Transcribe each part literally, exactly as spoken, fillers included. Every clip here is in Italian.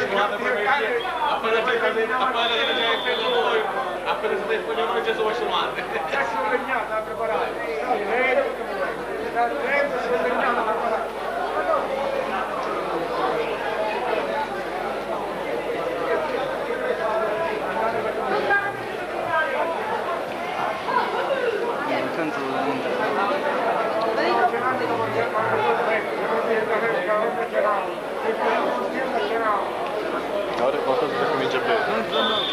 appena siete in spagnolo non ci sono sciamate. Sono legnato a preparare. Sono legnato a preparare. Ora qualcosa che comincia bene.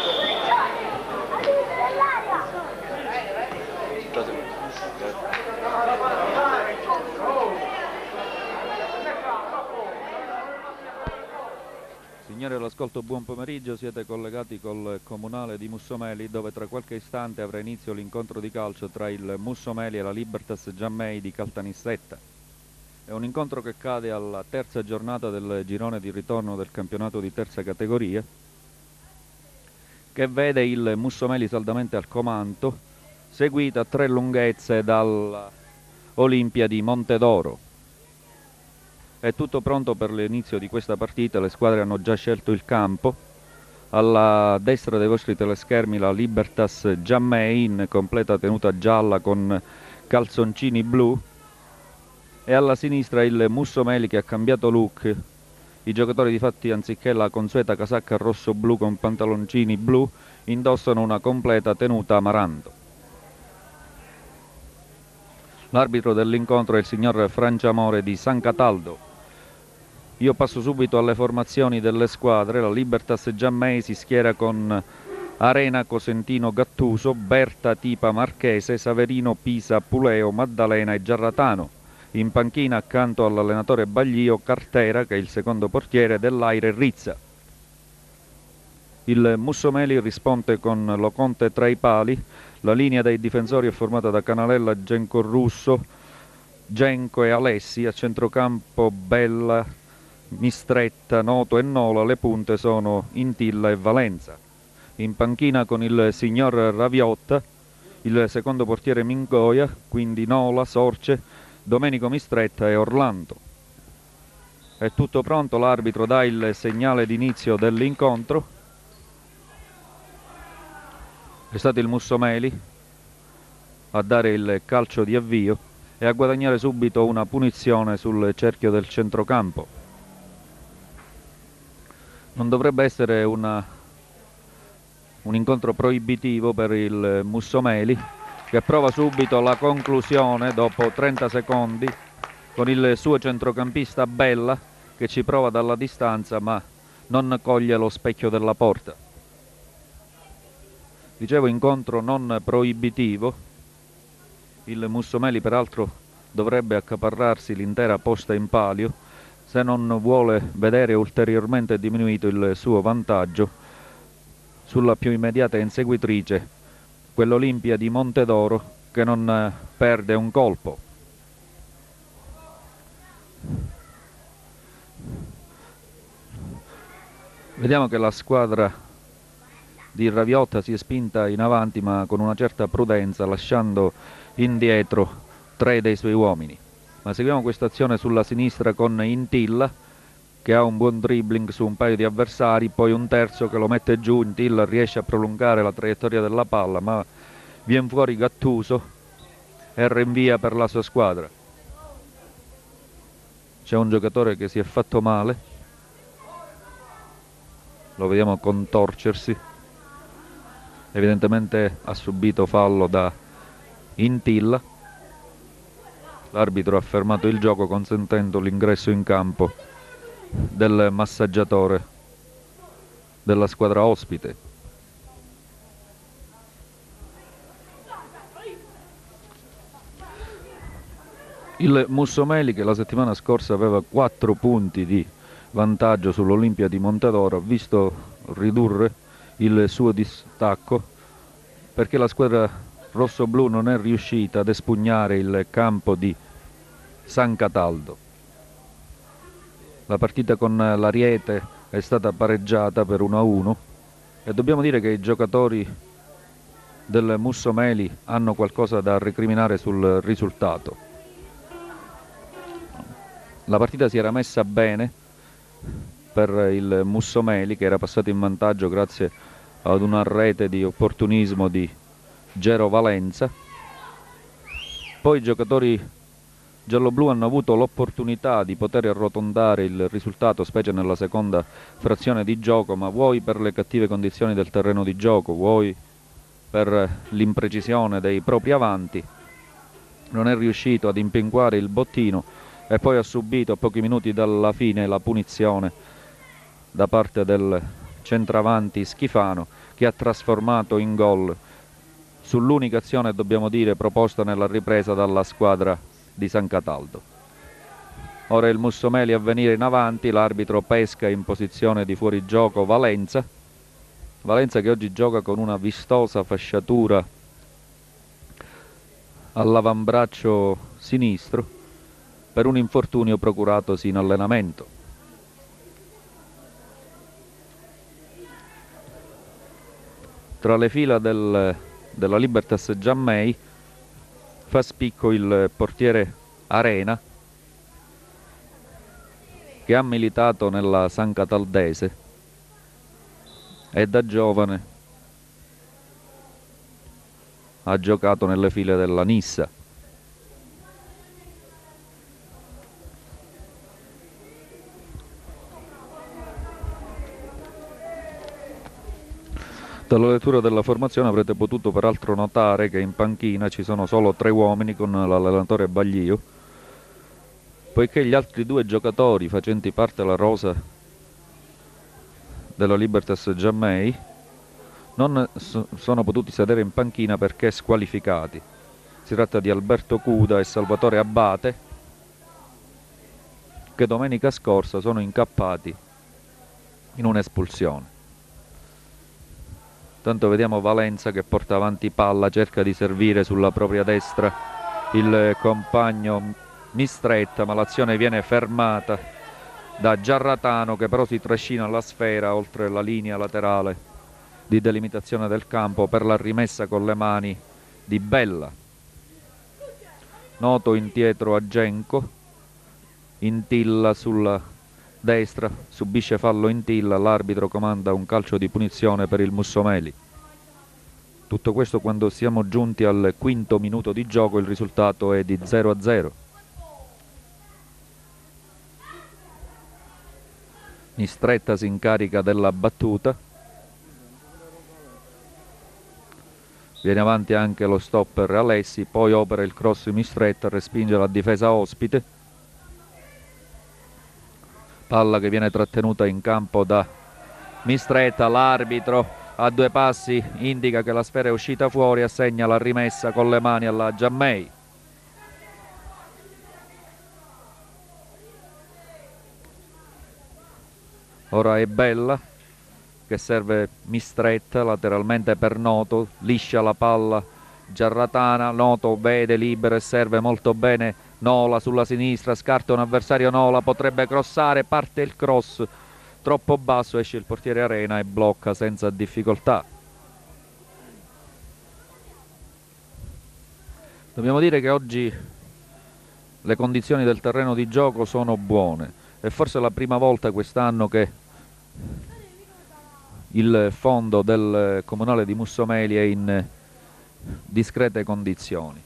Signori all'ascolto, buon pomeriggio, siete collegati col comunale di Mussomeli dove tra qualche istante avrà inizio l'incontro di calcio tra il Mussomeli e la Libertas Giammei di Caltanissetta. È un incontro che cade alla terza giornata del girone di ritorno del campionato di terza categoria, che vede il Mussomeli saldamente al comando, seguito a tre lunghezze dall'Olimpia di Montedoro. È tutto pronto per l'inizio di questa partita, le squadre hanno già scelto il campo. Alla destra dei vostri teleschermi la Libertas Giammei in completa tenuta gialla con calzoncini blu, e alla sinistra il Mussomeli che ha cambiato look. I giocatori difatti, anziché la consueta casacca rosso-blu con pantaloncini blu, indossano una completa tenuta amaranto. L'arbitro dell'incontro è il signor Franciamore di San Cataldo. Io passo subito alle formazioni delle squadre. La Libertas Giammei si schiera con Arena Cosentino Gattuso, Berta Tipa Marchese, Saverino Pisa Puleo, Maddalena e Giarratano. In panchina accanto all'allenatore Baglio Cartera, che è il secondo portiere dell'Aire Rizza. Il Mussomeli risponde con Loconte tra i pali. La linea dei difensori è formata da Canalella, Genco Russo, Genco e Alessi. A centrocampo Bella, Mistretta, Noto e Nola. Le punte sono Intilla e Valenza. In panchina con il signor Raviotta, il secondo portiere Mingoia, quindi Nola, Sorce, Domenico Mistretta e Orlando. È tutto pronto, l'arbitro dà il segnale d'inizio dell'incontro. È stato il Mussomeli a dare il calcio di avvio e a guadagnare subito una punizione sul cerchio del centrocampo. Non dovrebbe essere una, un incontro proibitivo per il Mussomeli, che prova subito la conclusione dopo trenta secondi con il suo centrocampista Bella, che ci prova dalla distanza ma non coglie lo specchio della porta. Dicevo, incontro non proibitivo. Il Mussomeli peraltro dovrebbe accaparrarsi l'intera posta in palio se non vuole vedere ulteriormente diminuito il suo vantaggio sulla più immediata inseguitrice, quell'Olimpia di Montedoro, che non perde un colpo. Vediamo che la squadra di Raviotta si è spinta in avanti ma con una certa prudenza, lasciando indietro tre dei suoi uomini. Ma seguiamo questa azione sulla sinistra con Intilla, che ha un buon dribbling su un paio di avversari, poi un terzo che lo mette giù. Intilla riesce a prolungare la traiettoria della palla ma viene fuori Gattuso e rinvia per la sua squadra. C'è un giocatore che si è fatto male, lo vediamo contorcersi, evidentemente ha subito fallo da Intilla. L'arbitro ha fermato il gioco consentendo l'ingresso in campo del massaggiatore della squadra ospite. Il Mussomeli, che la settimana scorsa aveva quattro punti di vantaggio sull'Olimpia di Montedoro, ha visto ridurre il suo distacco perché la squadra rossoblu non è riuscita ad espugnare il campo di San Cataldo. La partita con l'Ariete è stata pareggiata per uno a uno e dobbiamo dire che i giocatori del Mussomeli hanno qualcosa da recriminare sul risultato. La partita si era messa bene per il Mussomeli, che era passato in vantaggio grazie ad una rete di opportunismo di Gero Valenza. Poi i giocatori gialloblu hanno avuto l'opportunità di poter arrotondare il risultato, specie nella seconda frazione di gioco, ma vuoi per le cattive condizioni del terreno di gioco, vuoi per l'imprecisione dei propri avanti, non è riuscito ad impinguare il bottino e poi ha subito a pochi minuti dalla fine la punizione da parte del centravanti Schifano, che ha trasformato in gol sull'unica azione, dobbiamo dire, proposta nella ripresa dalla squadra di San Cataldo. Ora il Mussomeli a venire in avanti, l'arbitro pesca in posizione di fuorigioco Valenza. Valenza che oggi gioca con una vistosa fasciatura all'avambraccio sinistro per un infortunio procuratosi in allenamento. Tra le fila del, della Libertas Giammei fa spicco il portiere Arena, che ha militato nella San Cataldese e da giovane ha giocato nelle file della Nissa. Dalla lettura della formazione avrete potuto peraltro notare che in panchina ci sono solo tre uomini con l'allenatore Baglio, poiché gli altri due giocatori facenti parte della rosa della Libertas Giammei non sono potuti sedere in panchina perché squalificati. Si tratta di Alberto Cuda e Salvatore Abbate, che domenica scorsa sono incappati in un'espulsione. Tanto vediamo Valenza che porta avanti palla, cerca di servire sulla propria destra il compagno Mistretta, ma l'azione viene fermata da Giarratano, che però si trascina la sfera oltre la linea laterale di delimitazione del campo per la rimessa con le mani di Bella. Noto indietro a Genco, Intilla sulla destra, subisce fallo Intilla, l'arbitro comanda un calcio di punizione per il Mussomeli. Tutto questo quando siamo giunti al quinto minuto di gioco, il risultato è di zero a zero. Mistretta si incarica della battuta, viene avanti anche lo stopper Alessi, poi opera il cross Mistretta, respinge la difesa ospite, palla che viene trattenuta in campo da Mistretta, l'arbitro a due passi indica che la sfera è uscita fuori, assegna la rimessa con le mani alla Giammei. Ora è Bella che serve Mistretta lateralmente per Noto, liscia la palla Giarratana, Noto vede libero e serve molto bene Nola sulla sinistra, scarta un avversario Nola, potrebbe crossare, parte il cross troppo basso, esce il portiere Arena e blocca senza difficoltà. Dobbiamo dire che oggi le condizioni del terreno di gioco sono buone, è forse la prima volta quest'anno che il fondo del comunale di Mussomeli è in discrete condizioni.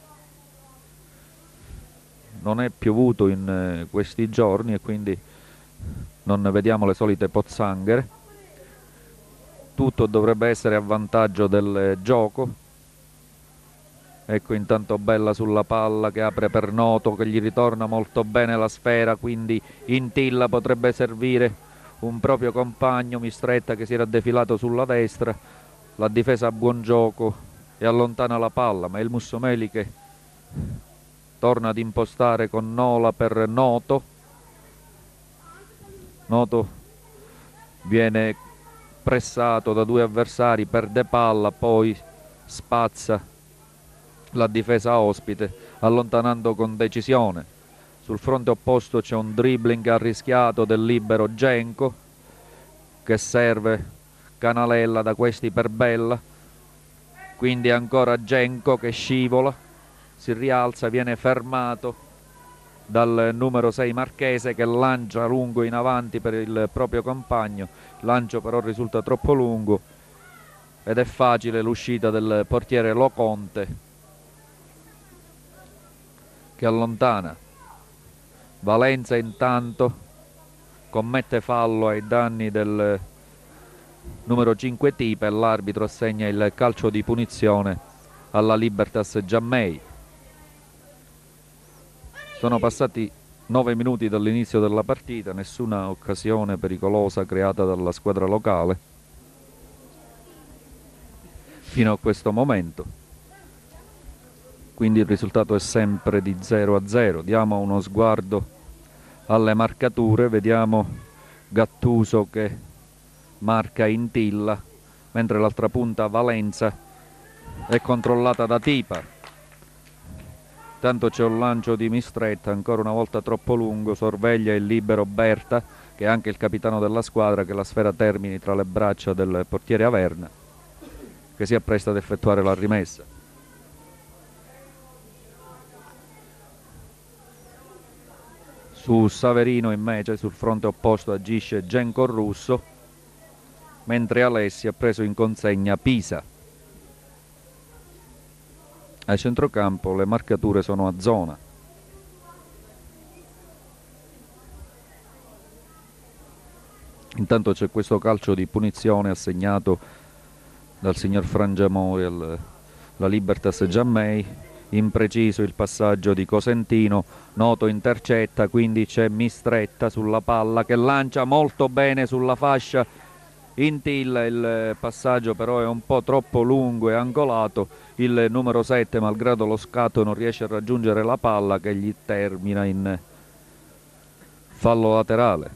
Non è piovuto in questi giorni e quindi non vediamo le solite pozzanghere. Tutto dovrebbe essere a vantaggio del gioco. Ecco intanto Bella sulla palla che apre per Noto, che gli ritorna molto bene la sfera, quindi Intilla potrebbe servire un proprio compagno, Mistretta che si era defilato sulla destra, la difesa a buon gioco e allontana la palla, ma è il Mussomeli che torna ad impostare con Nola per Noto. Noto viene pressato da due avversari, perde palla, poi spazza la difesa ospite allontanando con decisione. Sul fronte opposto c'è un dribbling arrischiato del libero Genco che serve Canalella da questi per Bella, quindi ancora Genco che scivola, si rialza, viene fermato dal numero sei Marchese, che lancia lungo in avanti per il proprio compagno. Lancio però risulta troppo lungo ed è facile l'uscita del portiere Loconte, che allontana. Valenza intanto commette fallo ai danni del numero cinque Tipe e l'arbitro assegna il calcio di punizione alla Libertas Giammei. Sono passati nove minuti dall'inizio della partita, nessuna occasione pericolosa creata dalla squadra locale fino a questo momento, quindi il risultato è sempre di zero a zero. Diamo uno sguardo alle marcature, vediamo Gattuso che marca Intilla, mentre l'altra punta Valenza è controllata da Tipa. Tanto c'è un lancio di Mistretta, ancora una volta troppo lungo, sorveglia il libero Berta, che è anche il capitano della squadra, che la sfera termini tra le braccia del portiere Averna, che si appresta ad effettuare la rimessa. Su Saverino invece sul fronte opposto agisce Genco Russo, mentre Alessi ha preso in consegna Pisa. A centrocampo le marcature sono a zona. Intanto c'è questo calcio di punizione assegnato dal signor Frangiamori alla Libertas Giammei. Impreciso il passaggio di Cosentino, Noto intercetta, quindi c'è Mistretta sulla palla che lancia molto bene sulla fascia Intilla. Il passaggio però è un po' troppo lungo e angolato. Il numero sette, malgrado lo scatto, non riesce a raggiungere la palla, che gli termina in fallo laterale.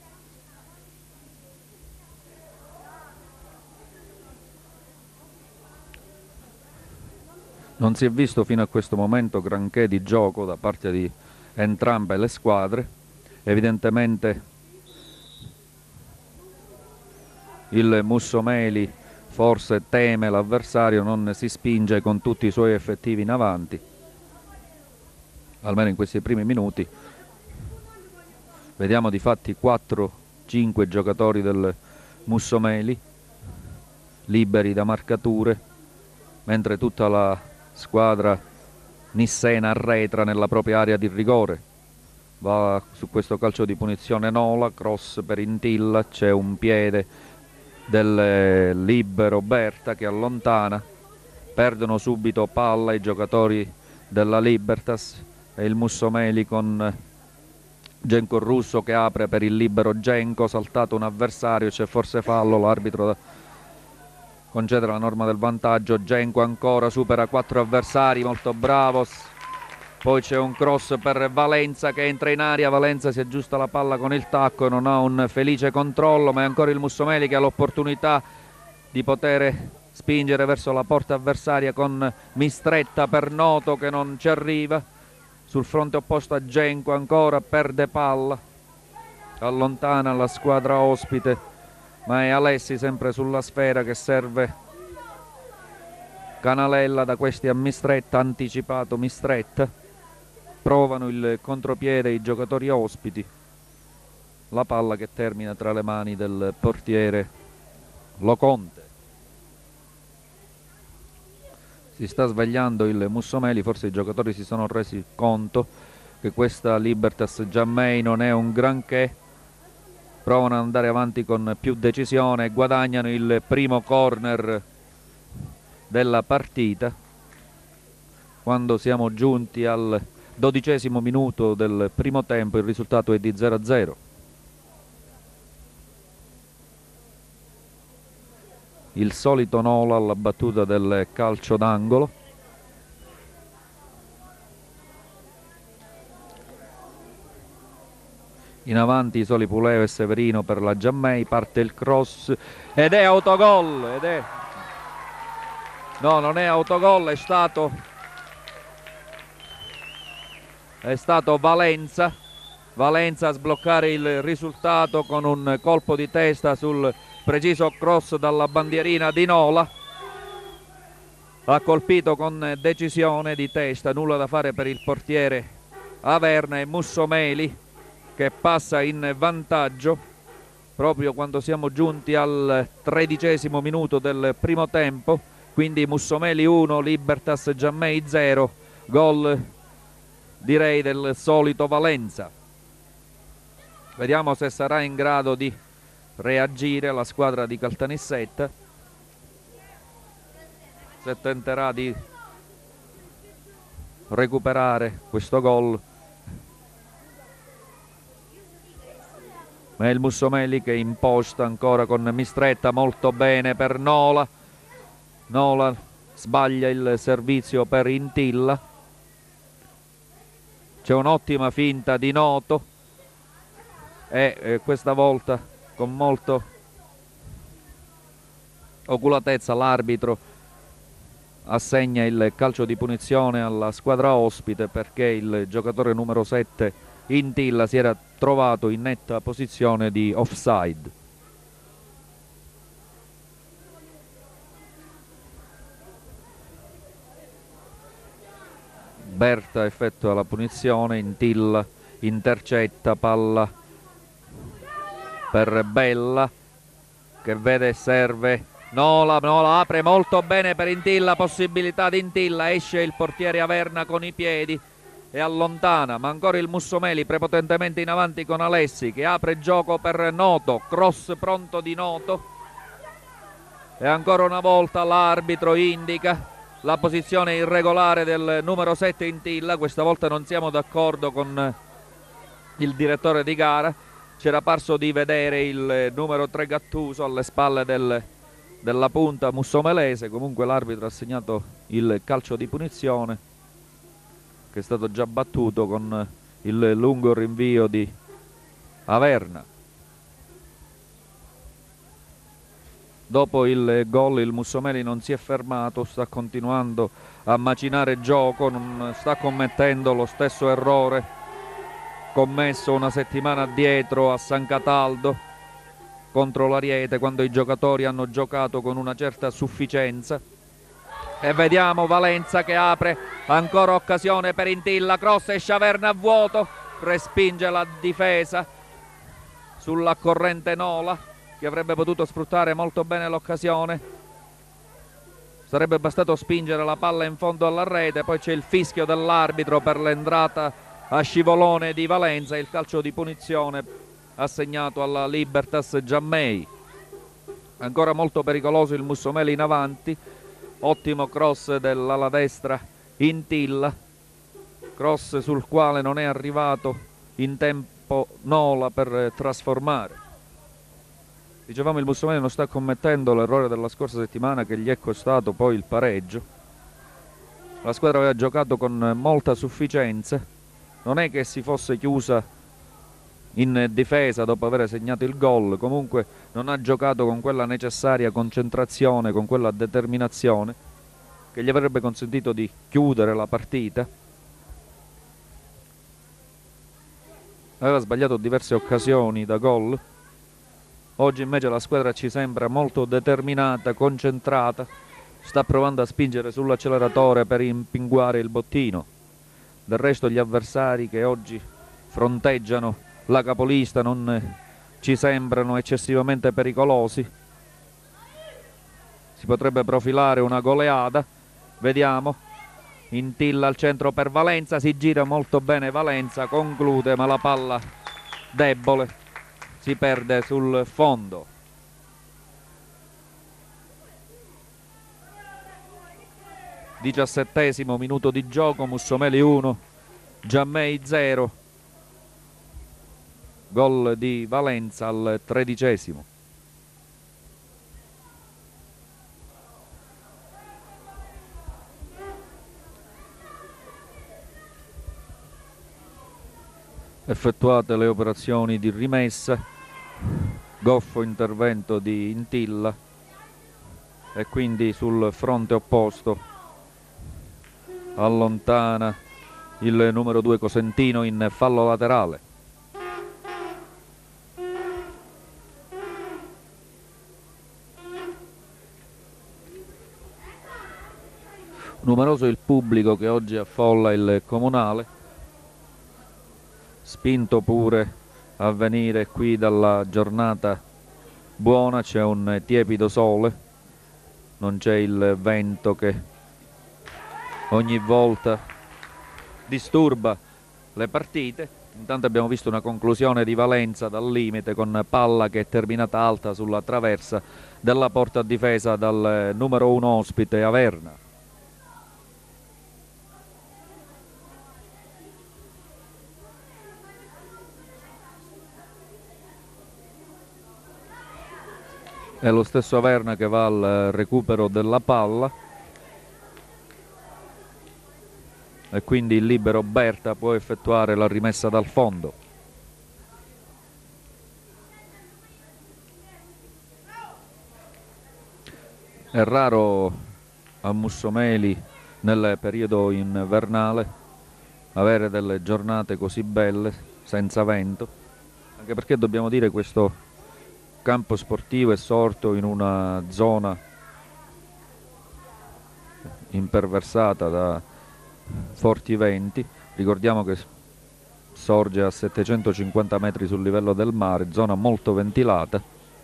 Non si è visto fino a questo momento granché di gioco da parte di entrambe le squadre. Evidentemente il Mussomeli forse teme l'avversario, non si spinge con tutti i suoi effettivi in avanti, almeno in questi primi minuti. Vediamo difatti quattro cinque giocatori del Mussomeli liberi da marcature, mentre tutta la squadra nissena arretra nella propria area di rigore. Va su questo calcio di punizione Nola, cross per Intilla, c'è un piede del libero Berta che allontana, perdono subito palla i giocatori della Libertas e il Mussomeli con Genco Russo che apre per il libero Genco, saltato un avversario, c'è forse fallo, l'arbitro concede la norma del vantaggio. Genco ancora supera quattro avversari, molto bravo. Poi c'è un cross per Valenza che entra in aria, Valenza si aggiusta la palla con il tacco, non ha un felice controllo, ma è ancora il Mussomeli che ha l'opportunità di poter spingere verso la porta avversaria con Mistretta per Noto che non ci arriva. Sul fronte opposto a Genco ancora perde palla, allontana la squadra ospite, ma è Alessi sempre sulla sfera che serve Canalella da questi a Mistretta, anticipato Mistretta. Provano il contropiede i giocatori ospiti, la palla che termina tra le mani del portiere Loconte. Si sta svegliando il Mussomeli, forse i giocatori si sono resi conto che questa Libertas Giammei non è un granché, provano ad andare avanti con più decisione e guadagnano il primo corner della partita. Quando siamo giunti al dodicesimo minuto del primo tempo il risultato è di zero a zero. Il solito Nola alla battuta del calcio d'angolo. In avanti i soli Puleo e Severino per la Giammei, parte il cross ed è autogol, ed è no, non è autogol, è stato è stato Valenza Valenza a sbloccare il risultato con un colpo di testa sul preciso cross dalla bandierina di Nola. Ha colpito con decisione di testa, nulla da fare per il portiere Averna e Mussomeli, che passa in vantaggio proprio quando siamo giunti al tredicesimo minuto del primo tempo. Quindi Mussomeli uno, Libertas Giammei zero, gol direi del solito Valenza. Vediamo se sarà in grado di reagire la squadra di Caltanissetta, se tenterà di recuperare questo gol. Ma è il Mussomeli che imposta ancora con Mistretta, molto bene per Nola. Nola sbaglia il servizio per Intilla. C'è un'ottima finta di Noto e eh, questa volta con molto oculatezza l'arbitro assegna il calcio di punizione alla squadra ospite, perché il giocatore numero sette Intilla si era trovato in netta posizione di offside. Berta effettua la punizione, Intilla intercetta, palla per Bella che vede serve Nola, Nola apre molto bene per Intilla, possibilità di Intilla, esce il portiere Averna con i piedi e allontana, ma ancora il Mussomeli prepotentemente in avanti con Alessi che apre gioco per Noto, cross pronto di Noto e ancora una volta l'arbitro indica la posizione irregolare del numero sette Intilla. Questa volta non siamo d'accordo con il direttore di gara, c'era parso di vedere il numero tre Gattuso alle spalle del, della punta mussomelese. Comunque l'arbitro ha segnato il calcio di punizione che è stato già battuto con il lungo rinvio di Averna. Dopo il gol il Mussomeli non si è fermato, sta continuando a macinare gioco, non sta commettendo lo stesso errore commesso una settimana addietro a San Cataldo contro l'Ariete, quando i giocatori hanno giocato con una certa sufficienza. E vediamo Valenza che apre, ancora occasione per Intilla, cross e Sciaverna a vuoto, respinge la difesa sulla corrente Nola che avrebbe potuto sfruttare molto bene l'occasione. Sarebbe bastato spingere la palla in fondo alla rete, poi c'è il fischio dell'arbitro per l'entrata a scivolone di Valenza, il calcio di punizione assegnato alla Libertas Giammei. Ancora molto pericoloso il Mussomeli in avanti, ottimo cross dell'ala destra Intilla, cross sul quale non è arrivato in tempo Nola per trasformare. Dicevamo il Mussomeli non sta commettendo l'errore della scorsa settimana che gli è costato poi il pareggio. La squadra aveva giocato con molta sufficienza, non è che si fosse chiusa in difesa dopo aver segnato il gol, comunque non ha giocato con quella necessaria concentrazione, con quella determinazione che gli avrebbe consentito di chiudere la partita. Aveva sbagliato diverse occasioni da gol. Oggi invece la squadra ci sembra molto determinata, concentrata, sta provando a spingere sull'acceleratore per impinguare il bottino. Del resto gli avversari che oggi fronteggiano la capolista non ci sembrano eccessivamente pericolosi. Si potrebbe profilare una goleada, vediamo. Intilla al centro per Valenza, si gira molto bene Valenza, conclude ma la palla debole si perde sul fondo. Diciassettesimo minuto di gioco, Mussomeli uno, Giammei zero, gol di Valenza al tredicesimo. Effettuate le operazioni di rimessa, goffo intervento di Intilla e quindi sul fronte opposto allontana il numero due Cosentino in fallo laterale. Numeroso il pubblico che oggi affolla il Comunale. spinto pure a venire qui dalla giornata buona, c'è un tiepido sole, non c'è il vento che ogni volta disturba le partite. Intanto abbiamo visto una conclusione di Valenza dal limite con palla che è terminata alta sulla traversa della porta difesa dal numero uno ospite Averna. È lo stesso Averna che va al recupero della palla e quindi il libero Berta può effettuare la rimessa dal fondo. È raro a Mussomeli nel periodo invernale avere delle giornate così belle senza vento, anche perché dobbiamo dire questo campo sportivo è sorto in una zona imperversata da forti venti. Ricordiamo che sorge a settecentocinquanta metri sul livello del mare, zona molto ventilata.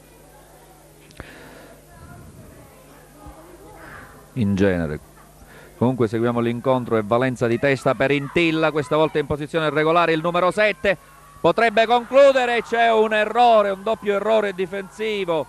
In genere. Comunque seguiamo l'incontro e Valenza di testa per Intilla, questa volta in posizione regolare il numero sette. Potrebbe concludere, c'è un errore, un doppio errore difensivo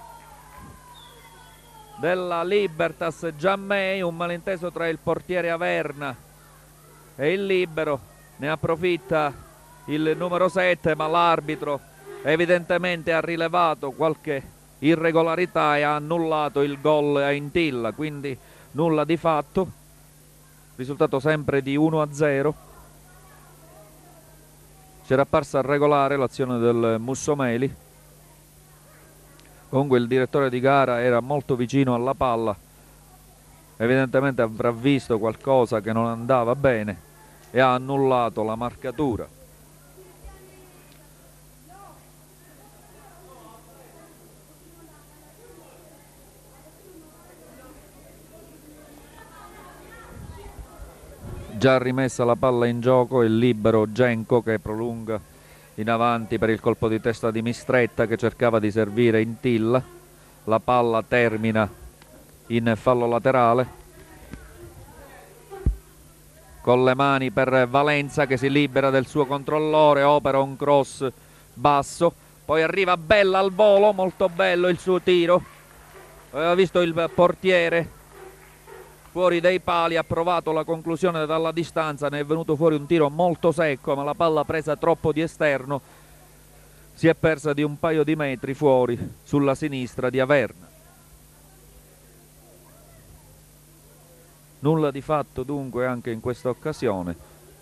della Libertas Giammei, un malinteso tra il portiere Averna e il libero, ne approfitta il numero sette, ma l'arbitro evidentemente ha rilevato qualche irregolarità e ha annullato il gol a Intilla, quindi nulla di fatto, risultato sempre di uno a zero. C'era apparsa regolare l'azione del Mussomeli. Comunque il direttore di gara era molto vicino alla palla, evidentemente avrà visto qualcosa che non andava bene e ha annullato la marcatura. Già rimessa la palla in gioco, il libero Genco che prolunga in avanti per il colpo di testa di Mistretta che cercava di servire Intilla. La palla termina in fallo laterale con le mani per Valenza che si libera del suo controllore, opera un cross basso, poi arriva Bella al volo, molto bello il suo tiro, aveva visto il portiere fuori dai pali, ha provato la conclusione dalla distanza, ne è venuto fuori un tiro molto secco, ma la palla presa troppo di esterno si è persa di un paio di metri fuori sulla sinistra di Averna. Nulla di fatto dunque anche in questa occasione.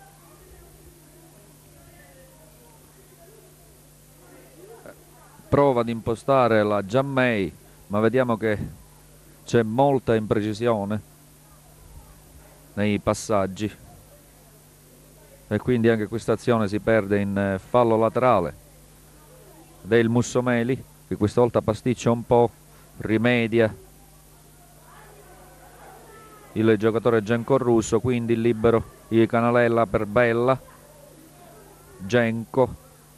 Prova ad impostare la Giammei, ma vediamo che c'è molta imprecisione nei passaggi e quindi anche questa azione si perde in fallo laterale del Mussomeli che questa volta pasticcia un po', rimedia il giocatore Genco Russo, quindi il libero di Canalella per Bella. Genco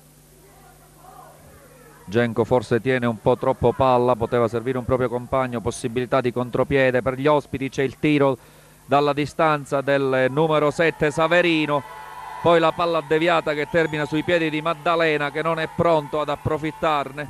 Genco forse tiene un po' troppo palla, poteva servire un proprio compagno, possibilità di contropiede per gli ospiti, c'è il tiro dalla distanza del numero sette Saverino, poi la palla deviata che termina sui piedi di Maddalena che non è pronto ad approfittarne,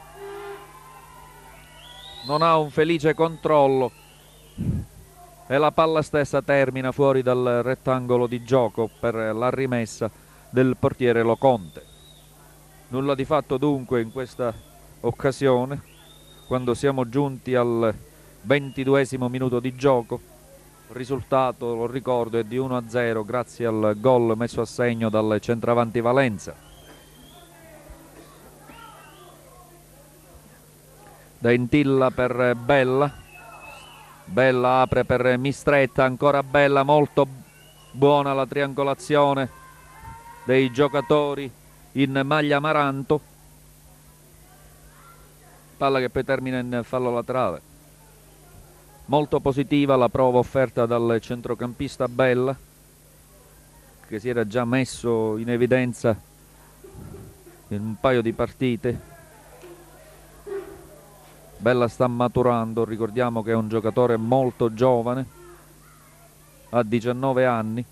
non ha un felice controllo e la palla stessa termina fuori dal rettangolo di gioco per la rimessa del portiere Loconte. Nulla di fatto dunque in questa occasione quando siamo giunti al ventiduesimo minuto di gioco. Il risultato, lo ricordo, è di uno a zero grazie al gol messo a segno dal centravanti Valenza. Da Intilla per Bella, Bella apre per Mistretta, ancora Bella, molto buona la triangolazione dei giocatori in maglia amaranto, palla che poi termina in fallo laterale. Molto positiva la prova offerta dal centrocampista Bella che si era già messo in evidenza in un paio di partite. Bella sta maturando, ricordiamo che è un giocatore molto giovane, ha diciannove anni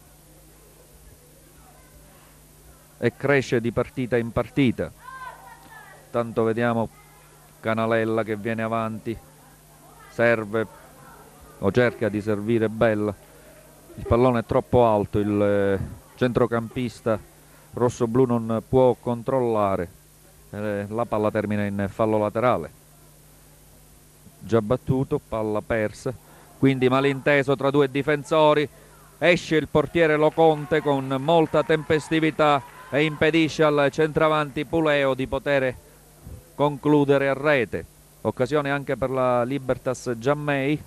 e cresce di partita in partita. Tanto vediamo Canalella che viene avanti, serve o cerca di servire Bella. Il pallone è troppo alto, il centrocampista rossoblu non può controllare, eh, la palla termina in fallo laterale. Già battuto, palla persa, quindi malinteso tra due difensori, esce il portiere Loconte con molta tempestività e impedisce al centravanti Puleo di poter concludere a rete. Occasione anche per la Libertas Giammei,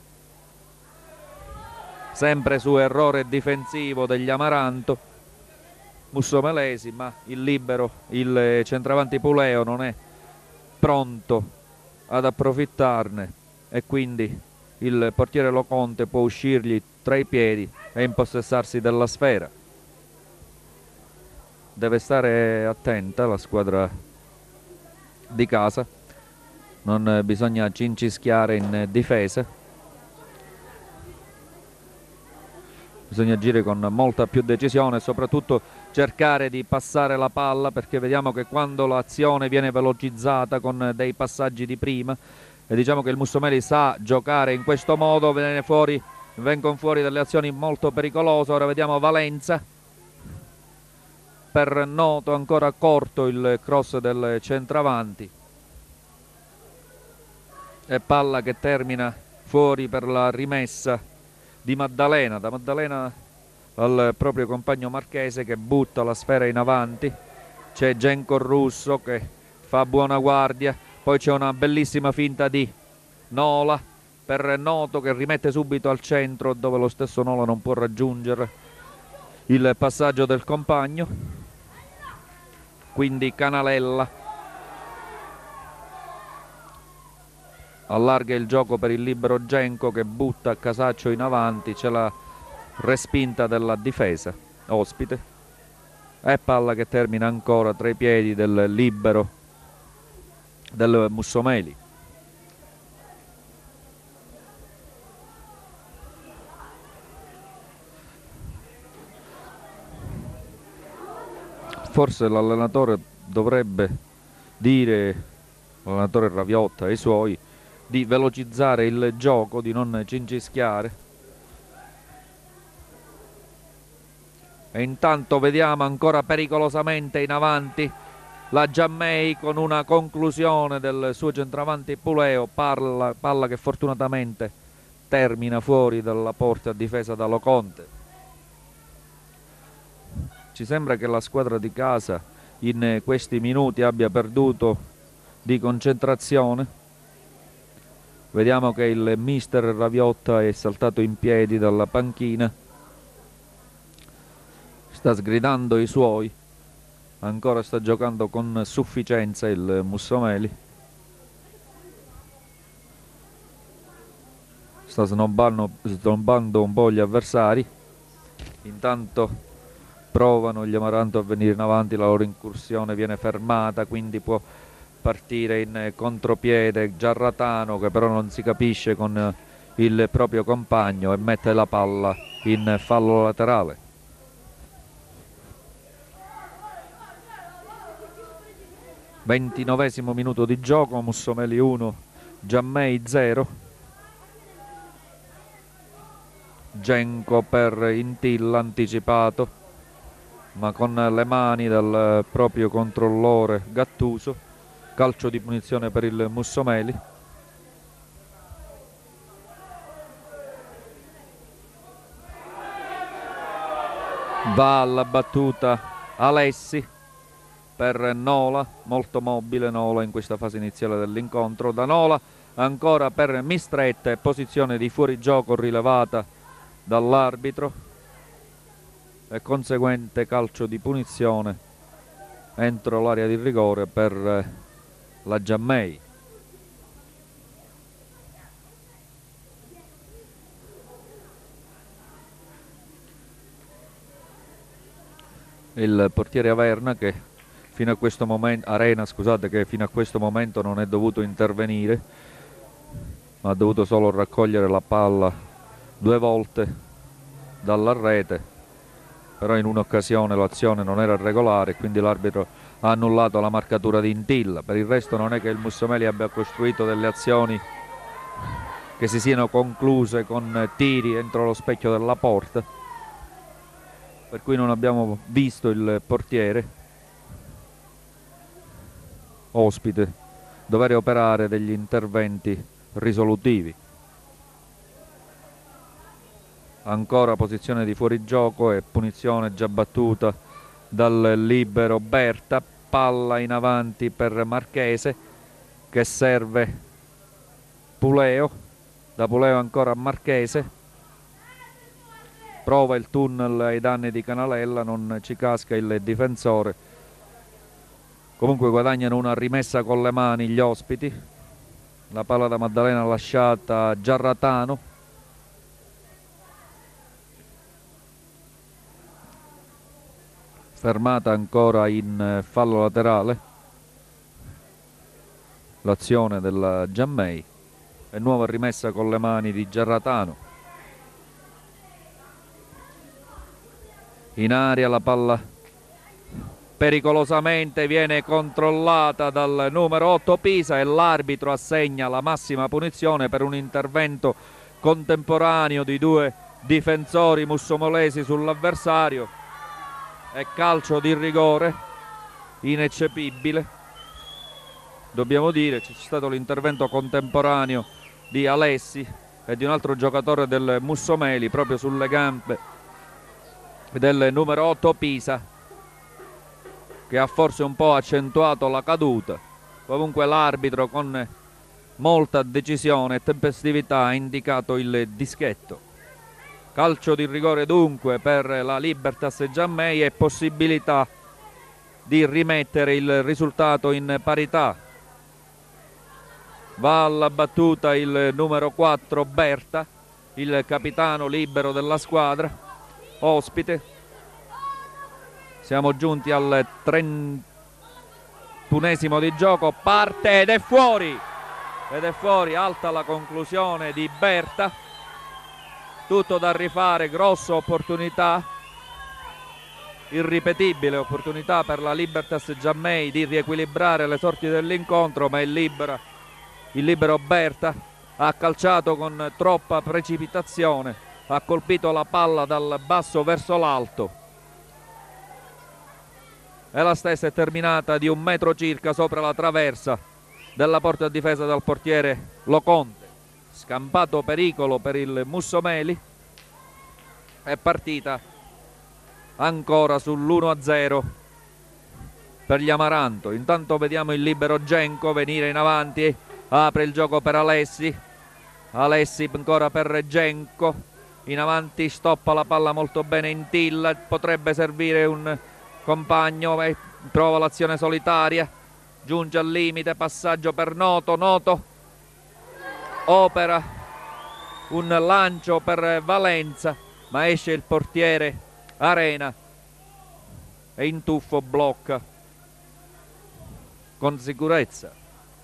sempre su errore difensivo degli Amaranto Mussomelesi, ma il libero, il centravanti Puleo non è pronto ad approfittarne e quindi il portiere Loconte può uscirgli tra i piedi e impossessarsi della sfera. Deve stare attenta la squadra di casa, non bisogna cincischiare in difesa, bisogna agire con molta più decisione e soprattutto cercare di passare la palla, perché vediamo che quando l'azione viene velocizzata con dei passaggi di prima, e diciamo che il Mussomeli sa giocare in questo modo, viene fuori, vengono fuori delle azioni molto pericolose. Ora vediamo Valenza, per Noto ancora corto il cross del centravanti e palla che termina fuori per la rimessa di Maddalena, da Maddalena al proprio compagno marchese che butta la sfera in avanti. C'è Genco Russo che fa buona guardia, poi c'è una bellissima finta di Nola per Noto che rimette subito al centro, dove lo stesso Nola non può raggiungere il passaggio del compagno. Quindi Canalella allarga il gioco per il libero Genco che butta Casaccio in avanti, c'è la respinta della difesa ospite e palla che termina ancora tra i piedi del libero del Mussomeli. Forse l'allenatore dovrebbe dire, l'allenatore Raviotta e i suoi, di velocizzare il gioco, di non cincischiare. E intanto vediamo ancora pericolosamente in avanti la Giammei con una conclusione del suo centravanti Puleo, palla, palla che fortunatamente termina fuori dalla porta difesa da Loconte. Ci sembra che la squadra di casa in questi minuti abbia perduto di concentrazione. Vediamo che il mister Raviotta è saltato in piedi dalla panchina, sta sgridando i suoi, ancora sta giocando con sufficienza il Mussomeli, sta snobbando, snobbando un po' gli avversari. Intanto provano gli Amaranto a venire in avanti, la loro incursione viene fermata, quindi può partire in contropiede Giarratano, che però non si capisce con il proprio compagno e mette la palla in fallo laterale. ventinovesimo minuto di gioco, Mussomeli uno, Giammei zero. Genco per Intilla anticipato, ma con le mani del proprio controllore Gattuso. Calcio di punizione per il Mussomeli. Va alla battuta Alessi per Nola, molto mobile Nola in questa fase iniziale dell'incontro. Da Nola ancora per Mistretta, posizione di fuorigioco rilevata dall'arbitro e conseguente calcio di punizione entro l'area di rigore per la Giammei. Il portiere Averna che fino a questo momento, Arena scusate, che fino a questo momento non è dovuto intervenire, ma ha dovuto solo raccogliere la palla due volte dalla rete, però in un'occasione l'azione non era regolare, quindi l'arbitro ha annullato la marcatura di Intilla. Per il resto non è che il Mussomeli abbia costruito delle azioni che si siano concluse con tiri entro lo specchio della porta, per cui non abbiamo visto il portiere ospite dover operare degli interventi risolutivi. Ancora posizione di fuorigioco e punizione già battuta dal libero Berta. Palla in avanti per Marchese, che serve Puleo. Da Puleo ancora a Marchese, prova il tunnel ai danni di Canalella, non ci casca il difensore. Comunque guadagnano una rimessa con le mani gli ospiti. La palla da Maddalena lasciata a Giarratano. Fermata ancora in fallo laterale l'azione della Giammei e nuova rimessa con le mani di Giarratano. In aria la palla pericolosamente viene controllata dal numero otto Pisa e l'arbitro assegna la massima punizione per un intervento contemporaneo di due difensori mussomolesi sull'avversario. È calcio di rigore ineccepibile, dobbiamo dire. C'è stato l'intervento contemporaneo di Alessi e di un altro giocatore del Mussomeli proprio sulle gambe del numero otto Pisa, che ha forse un po' accentuato la caduta. Comunque l'arbitro con molta decisione e tempestività ha indicato il dischetto. Calcio di rigore dunque per la Libertas Giammei e possibilità di rimettere il risultato in parità. Va alla battuta il numero quattro Berta, il capitano libero della squadra, ospite. Siamo giunti al trentunesimo di gioco, parte ed è fuori, ed è fuori, alta la conclusione di Berta. Tutto da rifare, grossa opportunità, irripetibile opportunità per la Libertas Giammei di riequilibrare le sorti dell'incontro, ma il, libera, il libero Berta ha calciato con troppa precipitazione, ha colpito la palla dal basso verso l'alto e la stessa è terminata di un metro circa sopra la traversa della porta difesa dal portiere Loconte. Scampato pericolo per il Mussomeli, è partita ancora sull'uno a zero per gli Amaranto. Intanto vediamo il libero Genco venire in avanti, apre il gioco per Alessi, Alessi ancora per Genco, in avanti stoppa la palla molto bene Intilla, potrebbe servire un compagno e prova l'azione solitaria, giunge al limite, passaggio per Noto, Noto opera un lancio per Valenza, ma esce il portiere Arena e in tuffo blocca con sicurezza.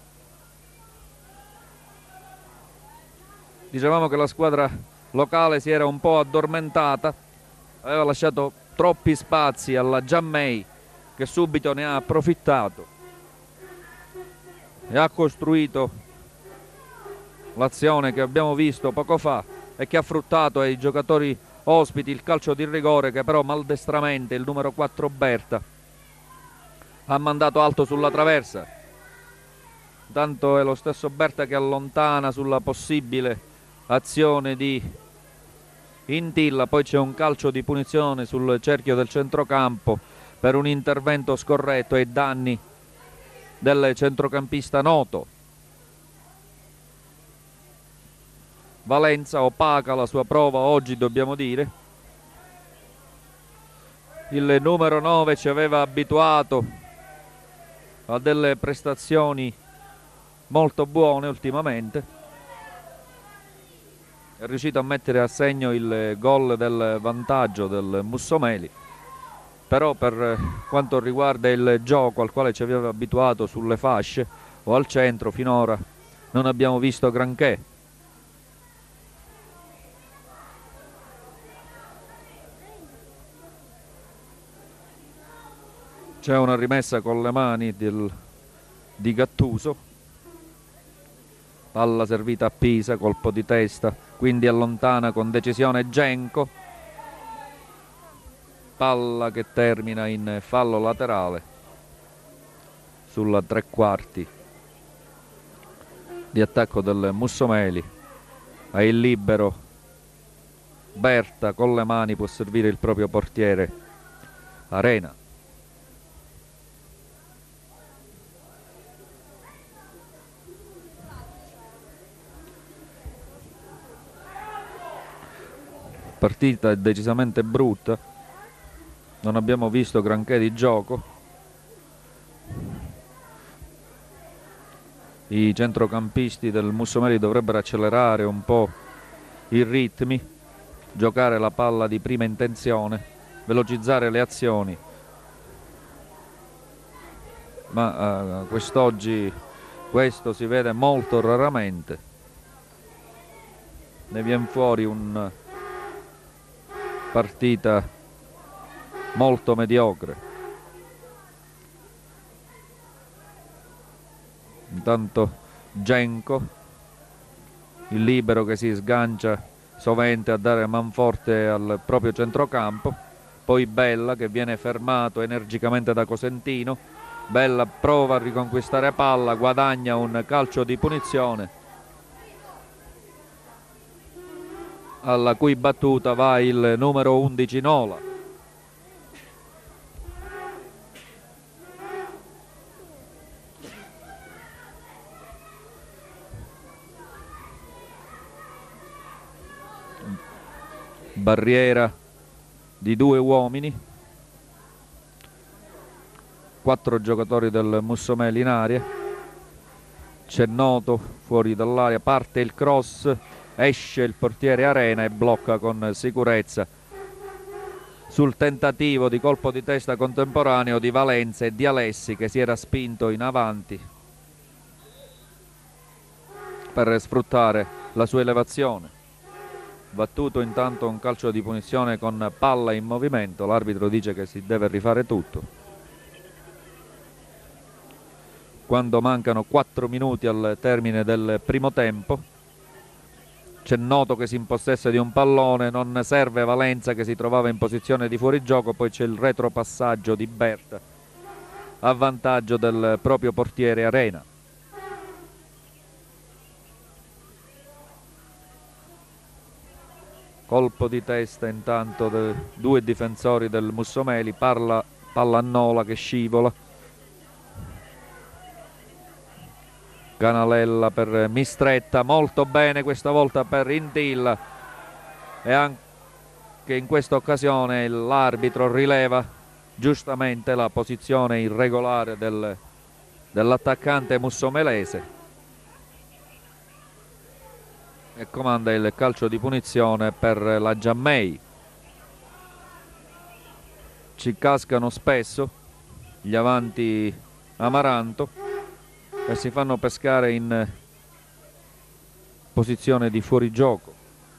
Dicevamo che la squadra locale si era un po' addormentata, aveva lasciato troppi spazi alla Giammei, che subito ne ha approfittato e ha costruito l'azione che abbiamo visto poco fa e che ha fruttato ai giocatori ospiti il calcio di rigore, che però maldestramente il numero quattro Berta ha mandato alto sulla traversa. Tanto è lo stesso Berta che allontana sulla possibile azione di Intilla. Poi c'è un calcio di punizione sul cerchio del centrocampo per un intervento scorretto ai danni del centrocampista Noto. Valenza opaca la sua prova oggi, dobbiamo dire. Il numero nove ci aveva abituato a delle prestazioni molto buone ultimamente. È riuscito a mettere a segno il gol del vantaggio del Mussomeli. però per quanto riguarda il gioco al quale ci aveva abituato sulle fasce o al centro finora non abbiamo visto granché. C'è una rimessa con le mani del, di Gattuso, palla servita a Pisa, colpo di testa, quindi allontana con decisione Genco, palla che termina in fallo laterale sulla tre quarti di attacco del Mussomeli. A il libero Berta con le mani può servire il proprio portiere Arena. Partita decisamente brutta, non abbiamo visto granché di gioco. I centrocampisti del Mussomeli dovrebbero accelerare un po' i ritmi, giocare la palla di prima intenzione, velocizzare le azioni, ma uh, quest'oggi questo si vede molto raramente. Ne viene fuori un partita molto mediocre. Intanto Genco, il libero che si sgancia sovente a dare manforte al proprio centrocampo, poi Bella che viene fermato energicamente da Cosentino. Bella prova a riconquistare palla, guadagna un calcio di punizione alla cui battuta va il numero undici Nola. Barriera di due uomini, quattro giocatori del Mussomeli in aria, c'è Noto fuori dall'area, parte il cross, esce il portiere Arena e blocca con sicurezza sul tentativo di colpo di testa contemporaneo di Valenza e di Alessi, che si era spinto in avanti per sfruttare la sua elevazione. Battuto intanto un calcio di punizione con palla in movimento, l'arbitro dice che si deve rifare tutto. Quando mancano quattro minuti al termine del primo tempo, c'è Noto che si impossessa di un pallone, non serve Valenza che si trovava in posizione di fuorigioco, poi c'è il retropassaggio di Berta a vantaggio del proprio portiere Arena. Colpo di testa intanto dei due difensori del Mussomeli, parla, palla a Nola che scivola. Canalella per Mistretta, molto bene questa volta per Intilla, e anche in questa occasione l'arbitro rileva giustamente la posizione irregolare del, dell'attaccante mussomelese e comanda il calcio di punizione per la Giammei. Ci cascano spesso gli avanti Amaranto e si fanno pescare in posizione di fuorigioco.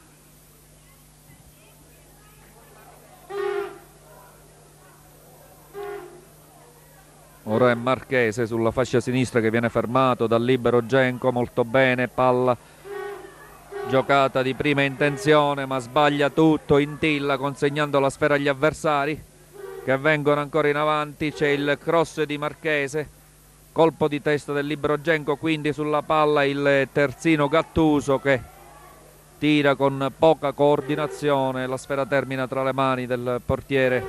Ora è Marchese sulla fascia sinistra che viene fermato dal libero Genco, molto bene, palla giocata di prima intenzione ma sbaglia tutto Intilla consegnando la sfera agli avversari che vengono ancora in avanti. C'è il cross di Marchese, colpo di testa del libero Genco, quindi sulla palla il terzino Gattuso che tira con poca coordinazione, la sfera termina tra le mani del portiere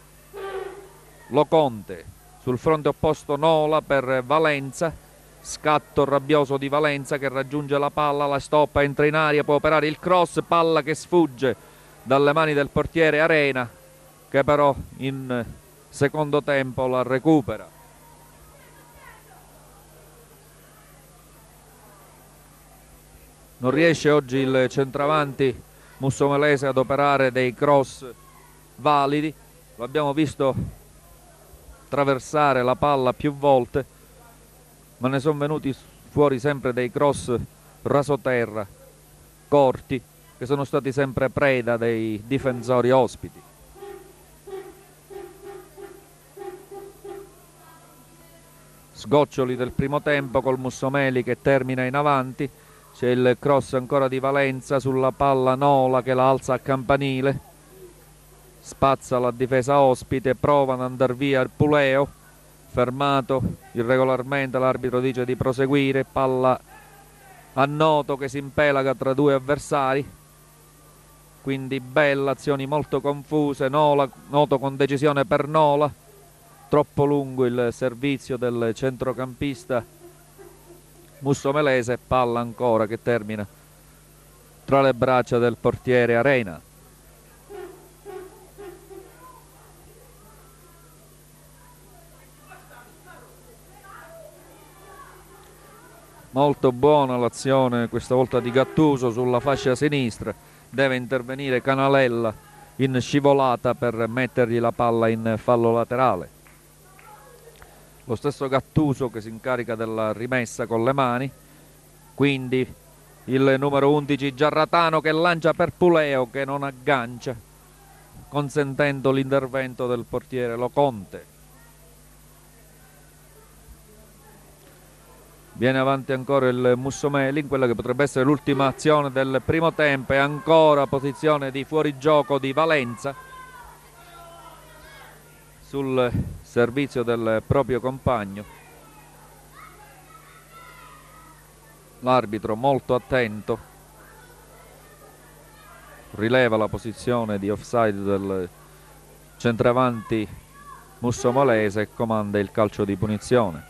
Loconte. Sul fronte opposto Nola per Valenza, scatto rabbioso di Valenza che raggiunge la palla, la stoppa, entra in aria, può operare il cross, palla che sfugge dalle mani del portiere Arena che però in secondo tempo la recupera. Non riesce oggi il centravanti mussomelese ad operare dei cross validi, Lo abbiamo visto attraversare la palla più volte, ma ne sono venuti fuori sempre dei cross rasoterra corti che sono stati sempre preda dei difensori ospiti. Sgoccioli del primo tempo col Mussomeli che termina in avanti. C'è il cross ancora di Valenza sulla palla Nola che la alza a campanile, spazza la difesa ospite, prova ad andare via il Puleo, fermato irregolarmente, l'arbitro dice di proseguire, palla a Noto che si impelaga tra due avversari, quindi bella, azioni molto confuse. Nola, Noto con decisione per Nola, troppo lungo il servizio del centrocampista mussomelese, palla ancora che termina tra le braccia del portiere Arena. Molto buona l'azione questa volta di Gattuso sulla fascia sinistra, deve intervenire Canalella in scivolata per mettergli la palla in fallo laterale. Lo stesso Gattuso che si incarica della rimessa con le mani, quindi il numero undici Giarratano che lancia per Puleo che non aggancia, consentendo l'intervento del portiere Loconte. Viene avanti ancora il Mussomeli in quella che potrebbe essere l'ultima azione del primo tempo e ancora posizione di fuorigioco di Valenza sul servizio del proprio compagno. L'arbitro molto attento rileva la posizione di offside del centravanti mussomolese e comanda il calcio di punizione.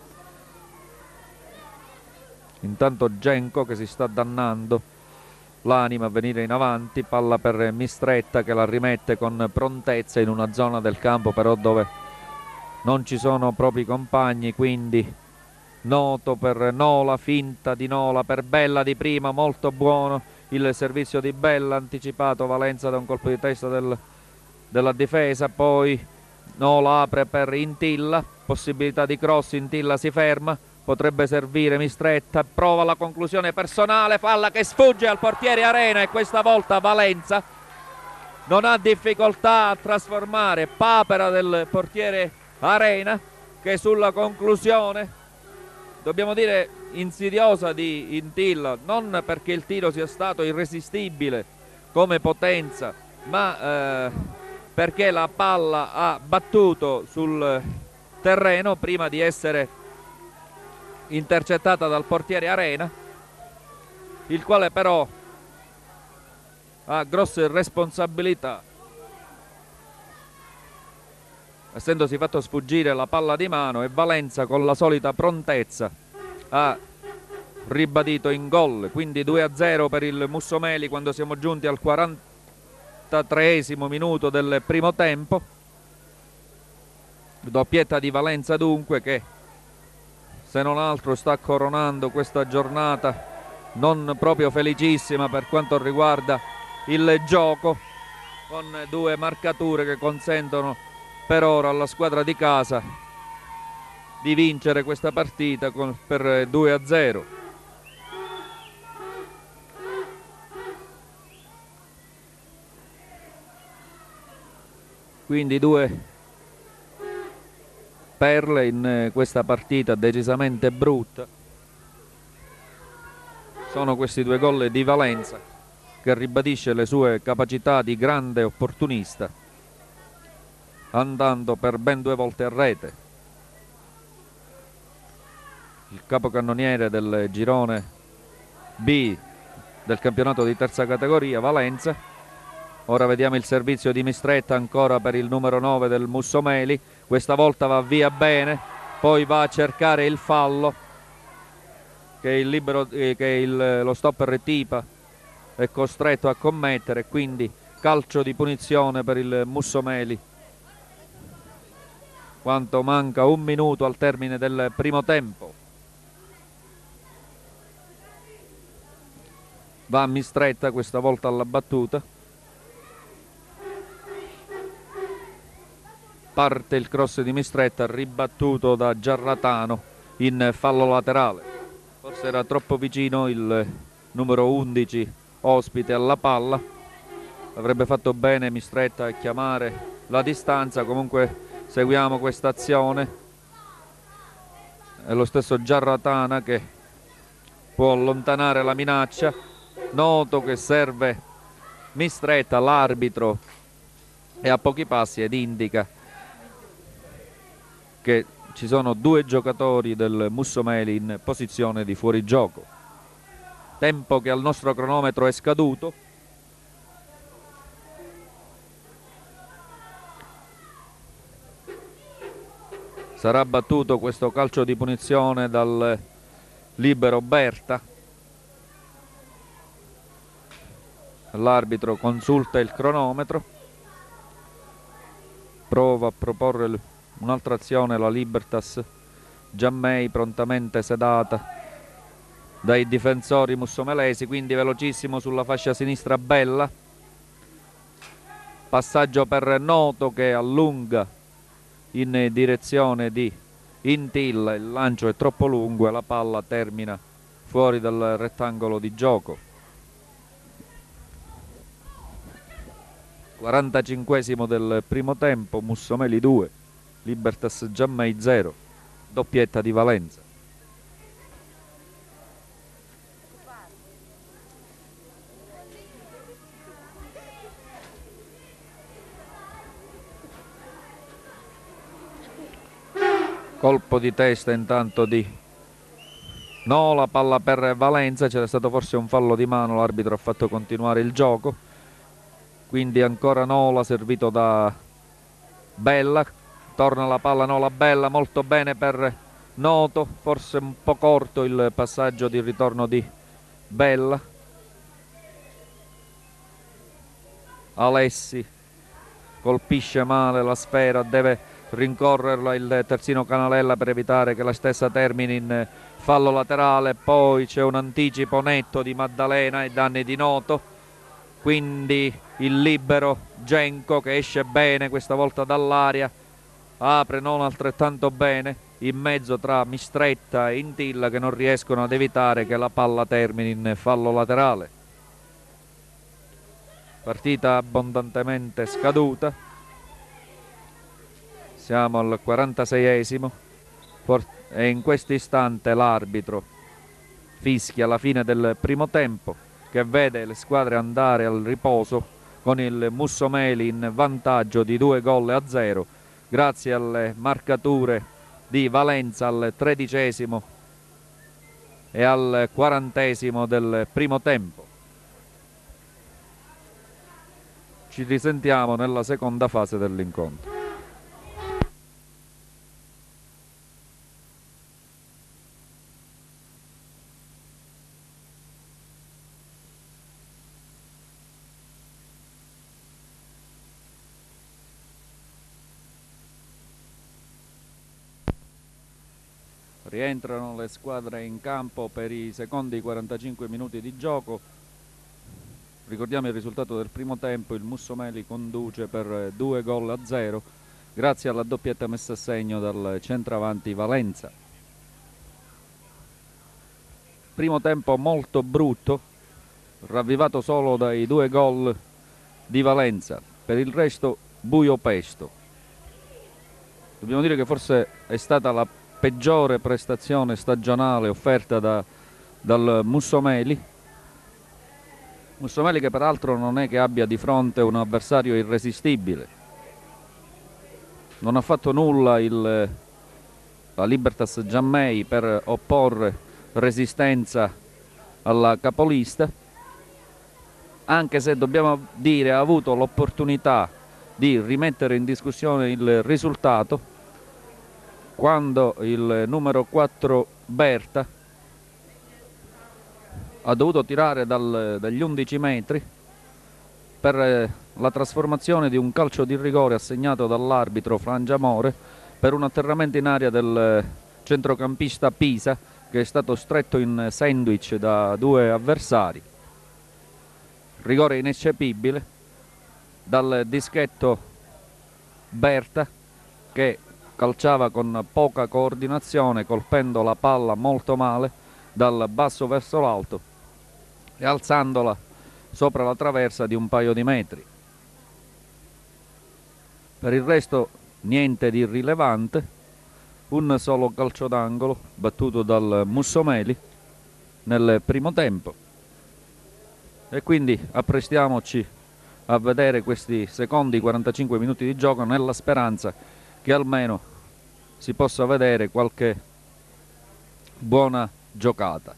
Intanto Genco che si sta dannando l'anima a venire in avanti, palla per Mistretta che la rimette con prontezza in una zona del campo però dove non ci sono propri compagni, quindi Noto per Nola, finta di Nola per Bella di prima, molto buono il servizio di Bella, anticipato Valenza da un colpo di testa del, della difesa, poi Nola apre per Intilla, possibilità di cross, Intilla si ferma, potrebbe servire Mistretta, prova la conclusione personale, palla che sfugge al portiere Arena e questa volta Valenza non ha difficoltà a trasformare, papera del portiere Arena che sulla conclusione, dobbiamo dire insidiosa di Intilla, non perché il tiro sia stato irresistibile come potenza, ma eh, perché la palla ha battuto sul terreno prima di essere intercettata dal portiere Arena, il quale però ha grosse responsabilità essendosi fatto sfuggire la palla di mano, e Valenza con la solita prontezza ha ribadito in gol, quindi due a zero per il Mussomeli quando siamo giunti al quarantatreesimo minuto del primo tempo. Doppietta di Valenza dunque che se non altro sta coronando questa giornata non proprio felicissima per quanto riguarda il gioco, con due marcature che consentono per ora alla squadra di casa di vincere questa partita con, per due a zero. Quindi due perle in questa partita decisamente brutta sono questi due gol di Valenza che ribadisce le sue capacità di grande opportunista andando per ben due volte a rete. Il capocannoniere del girone B del campionato di terza categoria, Valenza. Ora vediamo il servizio di Mistretta ancora per il numero nove del Mussomeli, questa volta va via bene, poi va a cercare il fallo che il libero, eh, che il, lo stopper Tipa è costretto a commettere, quindi calcio di punizione per il Mussomeli quanto manca un minuto al termine del primo tempo. Va Mistretta questa volta alla battuta, parte il cross di Mistretta, ribattuto da Giarratano in fallo laterale. Forse era troppo vicino il numero undici ospite alla palla, avrebbe fatto bene Mistretta a chiamare la distanza. Comunque seguiamo questa azione, è lo stesso Giarratana che può allontanare la minaccia. Noto che serve Mistretta, l'arbitro è a pochi passi ed indica che ci sono due giocatori del Mussomeli in posizione di fuorigioco. Tempo che al nostro cronometro è scaduto. Sarà battuto questo calcio di punizione dal libero Berta. L'arbitro consulta il cronometro, prova a proporre un'altra azione la Libertas Giammei, prontamente sedata dai difensori mussomelesi, quindi velocissimo sulla fascia sinistra Bella, passaggio per Noto che allunga in direzione di Intilla, il lancio è troppo lungo e la palla termina fuori dal rettangolo di gioco. quarantacinquesimo del primo tempo, Mussomeli due, Libertas Giammei zero, doppietta di Valenza. Colpo di testa intanto di Nola, palla per Valenza, c'era stato forse un fallo di mano, l'arbitro ha fatto continuare il gioco. Quindi ancora Nola servito da Bella, torna la palla Nola Bella, molto bene per Noto, forse un po' corto il passaggio di ritorno di Bella. Alessi colpisce male la sfera, deve rincorrerla il terzino Canalella per evitare che la stessa termini in fallo laterale. Poi c'è un anticipo netto di Maddalena ai danni di Noto, quindi il libero Genco che esce bene questa volta dall'aria, apre non altrettanto bene in mezzo tra Mistretta e Intilla che non riescono ad evitare che la palla termini in fallo laterale. Partita abbondantemente scaduta, siamo al quarantaseiesimo e in questo istante l'arbitro fischia la fine del primo tempo, che vede le squadre andare al riposo con il Mussomeli in vantaggio di due gol a zero grazie alle marcature di Valenza al tredicesimo e al quarantesimo del primo tempo. Ci risentiamo nella seconda fase dell'incontro. Rientrano le squadre in campo per i secondi quarantacinque minuti di gioco. Ricordiamo il risultato del primo tempo: il Mussomeli conduce per due gol a zero grazie alla doppietta messa a segno dal centravanti Valenza. Primo tempo molto brutto, ravvivato solo dai due gol di Valenza, per il resto buio pesto. Dobbiamo dire che forse è stata la peggiore prestazione stagionale offerta da, dal Mussomeli. Mussomeli che peraltro non è che abbia di fronte un avversario irresistibile. Non ha fatto nulla il, la Libertas Giammei per opporre resistenza alla capolista, anche se dobbiamo dire ha avuto l'opportunità di rimettere in discussione il risultato quando il numero quattro Berta ha dovuto tirare dal, dagli undici metri per eh, la trasformazione di un calcio di rigore assegnato dall'arbitro Frangiamore per un atterramento in aria del eh, centrocampista Pisa, che è stato stretto in sandwich da due avversari. Rigore ineccepibile dal dischetto Berta, che calciava con poca coordinazione, colpendo la palla molto male dal basso verso l'alto e alzandola sopra la traversa di un paio di metri. Per il resto niente di rilevante, un solo calcio d'angolo battuto dal Mussomeli nel primo tempo. E quindi apprestiamoci a vedere questi secondi quarantacinque minuti di gioco nella speranza che almeno si possa vedere qualche buona giocata.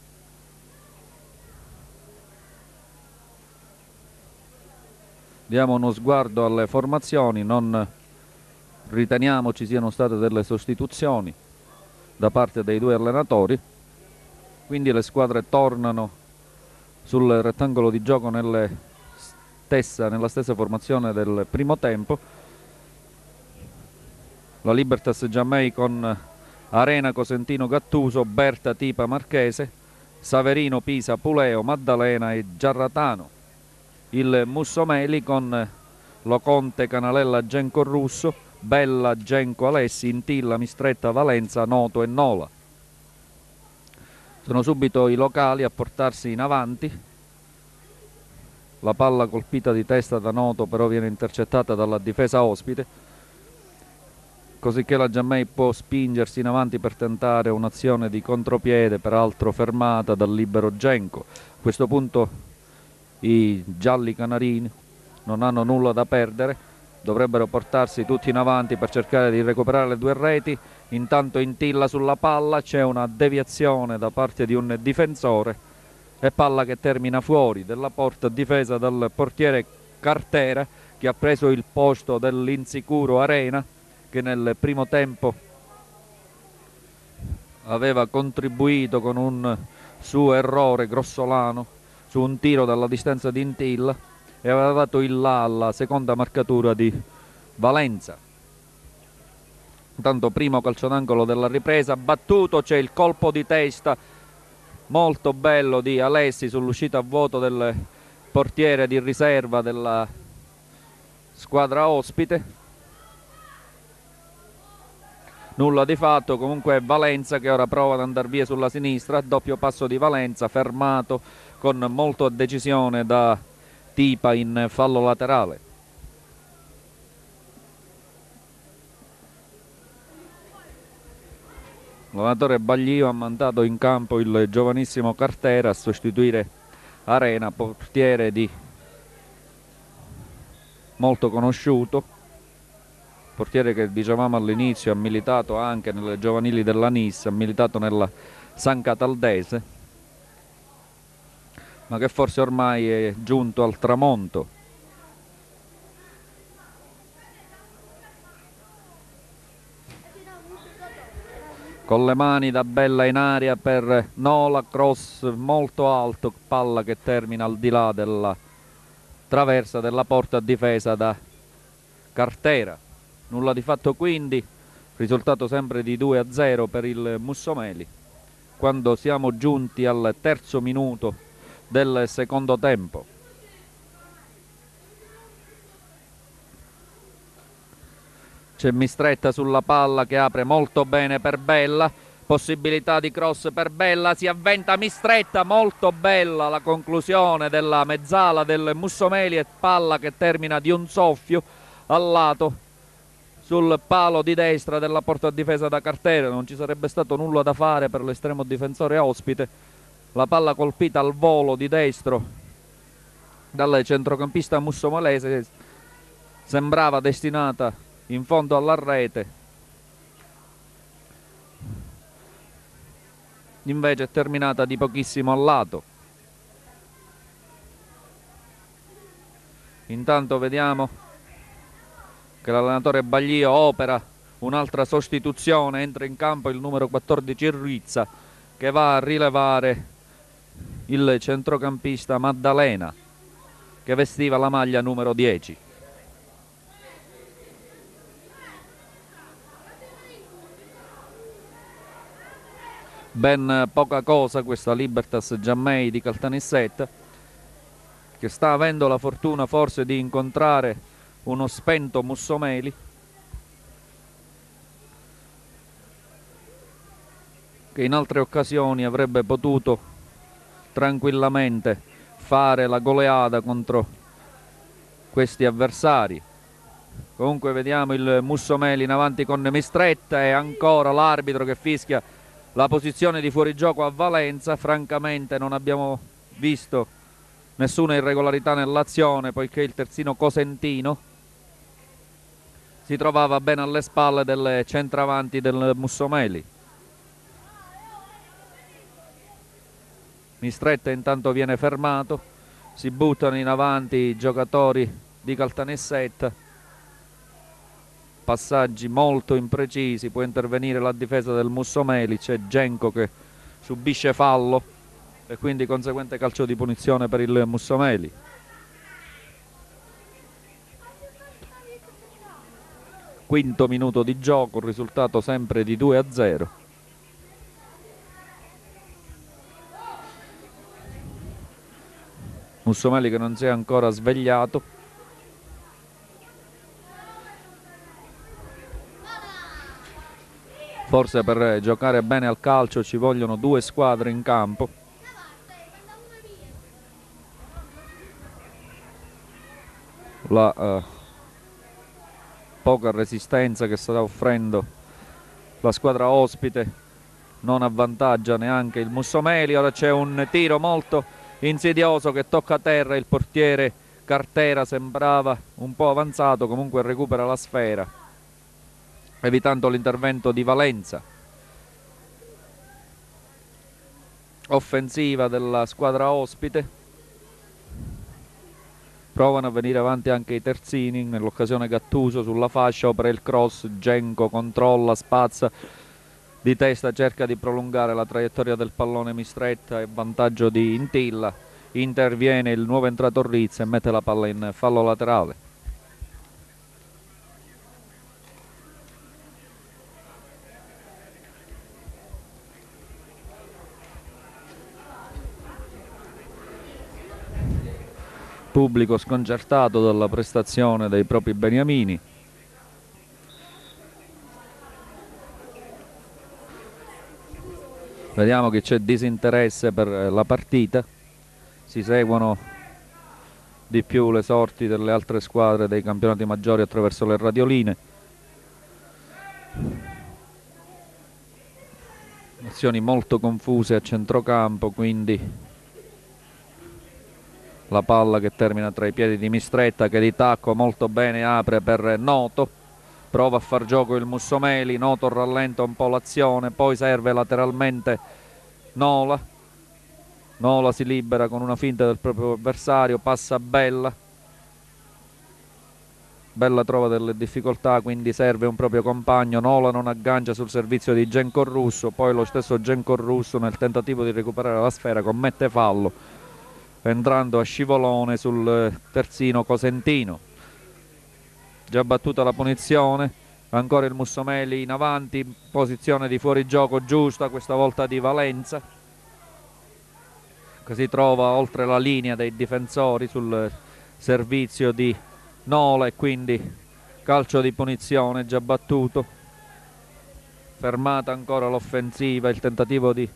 Diamo uno sguardo alle formazioni, non riteniamo ci siano state delle sostituzioni da parte dei due allenatori, quindi le squadre tornano sul rettangolo di gioco nelle stessa, nella stessa formazione del primo tempo. La Libertas Giammei con Arena, Cosentino, Gattuso, Berta, Tipa, Marchese, Saverino, Pisa, Puleo, Maddalena e Giarratano. Il Mussomeli con Loconte, Canalella, Genco, Russo, Bella, Genco, Alessi, Intilla, Mistretta, Valenza, Noto e Nola. Sono subito i locali a portarsi in avanti. La palla colpita di testa da Noto però viene intercettata dalla difesa ospite, cosicché la Giammei può spingersi in avanti per tentare un'azione di contropiede, peraltro fermata dal libero Genco. A questo punto i gialli canarini non hanno nulla da perdere, dovrebbero portarsi tutti in avanti per cercare di recuperare le due reti. Intanto Intilla sulla palla, c'è una deviazione da parte di un difensore e palla che termina fuori della porta, difesa dal portiere Cartera, che ha preso il posto dell'insicuro Arena, che nel primo tempo aveva contribuito con un suo errore grossolano su un tiro dalla distanza di Intilla e aveva dato il là alla seconda marcatura di Valenza. Intanto primo calcio d'angolo della ripresa, battuto, c'è il colpo di testa molto bello di Alessi sull'uscita a vuoto del portiere di riserva della squadra ospite. Nulla di fatto, comunque è Valenza che ora prova ad andare via sulla sinistra, doppio passo di Valenza, fermato con molta decisione da Tipa in fallo laterale. L'allenatore Baglio ha mandato in campo il giovanissimo Cartera a sostituire Arena, portiere di molto conosciuto, portiere che dicevamo all'inizio ha militato anche nelle giovanili della Nis, ha militato nella San Cataldese, ma che forse ormai è giunto al tramonto. Con le mani da Bella in aria per Nola, cross molto alto, palla che termina al di là della traversa della porta difesa da Cartera. Nulla di fatto quindi, risultato sempre di due a zero per il Mussomeli, quando siamo giunti al terzo minuto del secondo tempo. C'è Mistretta sulla palla che apre molto bene per Bella, possibilità di cross per Bella, si avventa Mistretta, molto bella la conclusione della mezzala del Mussomeli e palla che termina di un soffio al lato sul palo di destra della porta difesa da Cartera. Non ci sarebbe stato nulla da fare per l'estremo difensore ospite. La palla colpita al volo di destro dal centrocampista mussomalese sembrava destinata in fondo alla rete, invece è terminata di pochissimo al lato. Intanto vediamo che l'allenatore Baglio opera un'altra sostituzione, entra in campo il numero quattordici Rizza che va a rilevare il centrocampista Maddalena che vestiva la maglia numero dieci. Ben poca cosa questa Libertas Giammei di Caltanissetta, che sta avendo la fortuna forse di incontrare uno spento Mussomeli che in altre occasioni avrebbe potuto tranquillamente fare la goleada contro questi avversari. Comunque vediamo il Mussomeli in avanti con Mistretta e ancora l'arbitro che fischia la posizione di fuorigioco a Valenza. Francamente non abbiamo visto nessuna irregolarità nell'azione, poiché il terzino cosentino si trovava ben alle spalle del centravanti del Mussomeli. Mistretta intanto viene fermato, si buttano in avanti i giocatori di Caltanissetta, passaggi molto imprecisi, può intervenire la difesa del Mussomeli, c'è Genco che subisce fallo e quindi conseguente calcio di punizione per il Mussomeli. Quinto minuto di gioco, il risultato sempre di due a zero. Mussomeli che non si è ancora svegliato. Forse per giocare bene al calcio ci vogliono due squadre in campo. La uh, poca resistenza che sta offrendo la squadra ospite non avvantaggia neanche il Mussomeli. Ora c'è un tiro molto insidioso che tocca a terra, il portiere Cartera sembrava un po' avanzato, comunque recupera la sfera evitando l'intervento di Valenza. Offensiva della squadra ospite, provano a venire avanti anche i terzini, nell'occasione Gattuso sulla fascia opera il cross, Genco controlla, spazza di testa, cerca di prolungare la traiettoria del pallone Mistretta e vantaggio di Intilla. Interviene il nuovo entrato Rizz e mette la palla in fallo laterale. Pubblico sconcertato dalla prestazione dei propri beniamini. Vediamo che c'è disinteresse per la partita, si seguono di più le sorti delle altre squadre dei campionati maggiori attraverso le radioline. Azioni molto confuse a centrocampo, quindi la palla che termina tra i piedi di Mistretta, che di tacco molto bene apre per Noto, prova a far gioco il Mussomeli, Noto rallenta un po' l'azione, poi serve lateralmente Nola, Nola si libera con una finta del proprio avversario, passa Bella, Bella trova delle difficoltà, quindi serve un proprio compagno, Nola non aggancia sul servizio di Genco Russo, poi lo stesso Genco Russo nel tentativo di recuperare la sfera commette fallo, entrando a scivolone sul terzino cosentino. Già battuta la punizione, ancora il Mussomeli in avanti, posizione di fuorigioco giusta, questa volta di Valenza, che si trova oltre la linea dei difensori sul servizio di Nola e quindi calcio di punizione già battuto. Fermata ancora l'offensiva, il tentativo di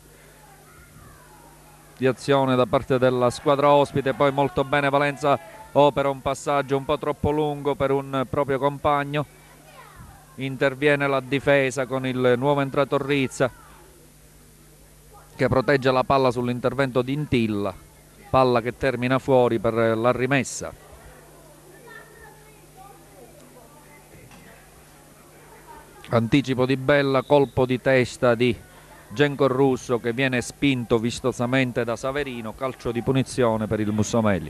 di azione da parte della squadra ospite, poi molto bene Valenza opera un passaggio un po' troppo lungo per un proprio compagno, interviene la difesa con il nuovo entrato Rizza che protegge la palla sull'intervento di Intilla, palla che termina fuori per la rimessa. Anticipo di Bella, colpo di testa di Genco Russo che viene spinto vistosamente da Saverino, calcio di punizione per il Mussomeli.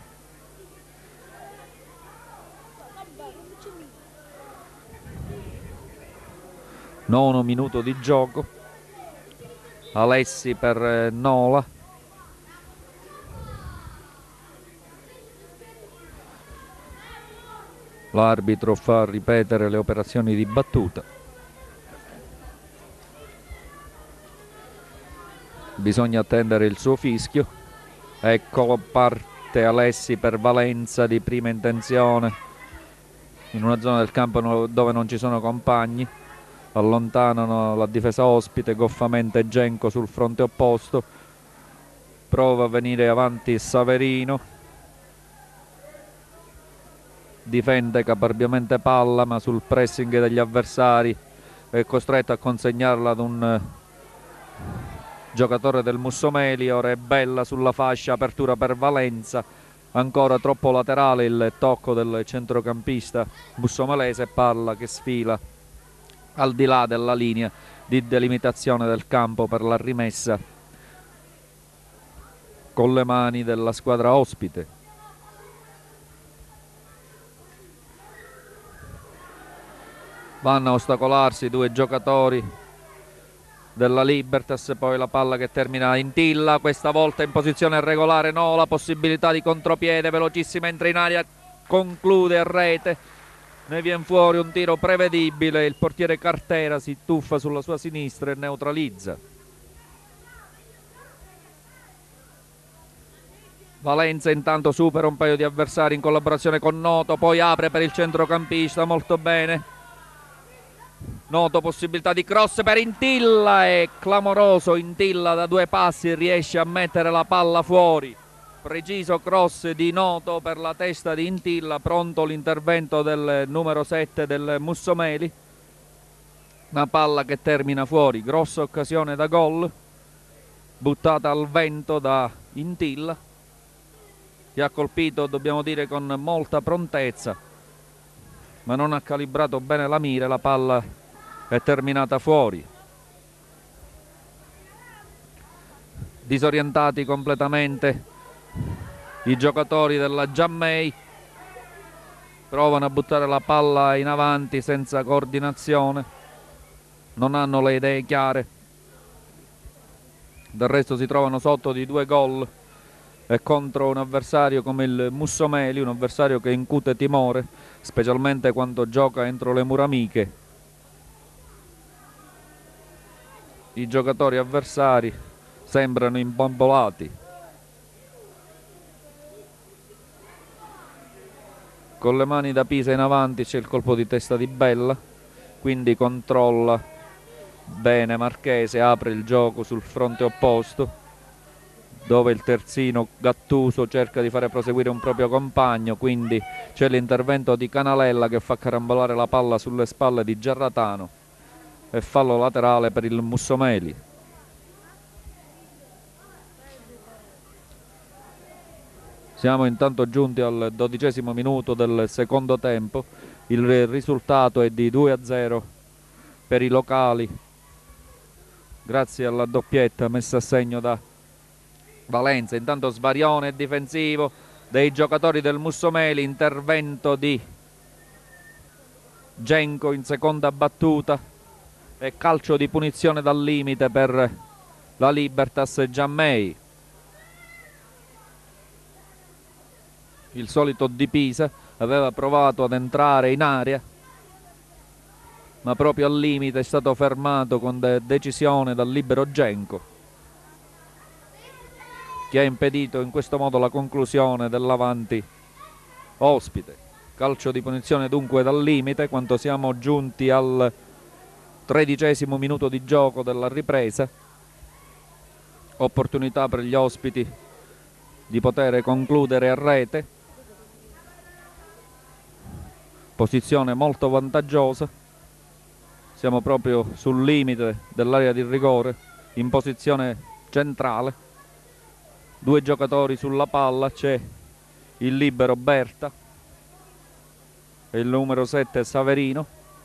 Nono minuto di gioco, Alessi per Nola, l'arbitro fa ripetere le operazioni di battuta. Bisogna attendere il suo fischio. Ecco parte Alessi per Valenza di prima intenzione in una zona del campo dove non ci sono compagni. allontanano la difesa ospite, goffamente Genco sul fronte opposto, prova a venire avanti Saverino, difende caparbiamente palla, ma sul pressing degli avversari è costretto a consegnarla ad un giocatore del Mussomeli. Ora è Bella sulla fascia, apertura per Valenza, ancora troppo laterale il tocco del centrocampista mussomelese, palla che sfila al di là della linea di delimitazione del campo per la rimessa con le mani della squadra ospite. Vanno a ostacolarsi due giocatori della Libertas, poi la palla che termina in Tilla, questa volta in posizione regolare no, la possibilità di contropiede, velocissima, entra in aria, conclude a rete, ne viene fuori un tiro prevedibile, il portiere Cartera si tuffa sulla sua sinistra e neutralizza. Valenza intanto supera un paio di avversari in collaborazione con Noto, poi apre per il centrocampista, molto bene. Noto, possibilità di cross per Intilla, è clamoroso Intilla, da due passi riesce a mettere la palla fuori. Preciso cross di Noto per la testa di Intilla, pronto l'intervento del numero sette del Mussomeli. Una palla che termina fuori, grossa occasione da gol, buttata al vento da Intilla, che ha colpito, dobbiamo dire, con molta prontezza, ma non ha calibrato bene la mira, la palla è terminata fuori. Disorientati completamente i giocatori della Giammei, provano a buttare la palla in avanti senza coordinazione, non hanno le idee chiare, del resto si trovano sotto di due gol e contro un avversario come il Mussomeli, un avversario che incute timore, specialmente quando gioca entro le mura amiche. I giocatori avversari sembrano imbambolati. Con le mani da Pisa in avanti c'è il colpo di testa di Bella, quindi controlla bene Marchese, apre il gioco sul fronte opposto, dove il terzino Gattuso cerca di fare proseguire un proprio compagno, quindi c'è l'intervento di Canalella che fa carambolare la palla sulle spalle di Gerratano e fallo laterale per il Mussomeli. Siamo intanto giunti al dodicesimo minuto del secondo tempo, il risultato è di due a zero per i locali, grazie alla doppietta messa a segno da Valenza. Intanto svarione difensivo dei giocatori del Mussomeli, intervento di Genco in seconda battuta e calcio di punizione dal limite per la Libertas Giammei. Il solito Di Pisa aveva provato ad entrare in area, ma proprio al limite è stato fermato con de- decisione dal libero Genco, che ha impedito in questo modo la conclusione dell'avanti ospite. Calcio di punizione dunque dal limite, quando siamo giunti al tredicesimo minuto di gioco della ripresa. Opportunità per gli ospiti di poter concludere a rete. Posizione molto vantaggiosa. Siamo proprio sul limite dell'area di rigore, in posizione centrale. Due giocatori sulla palla, c'è il libero Berta e il numero sette Saverino.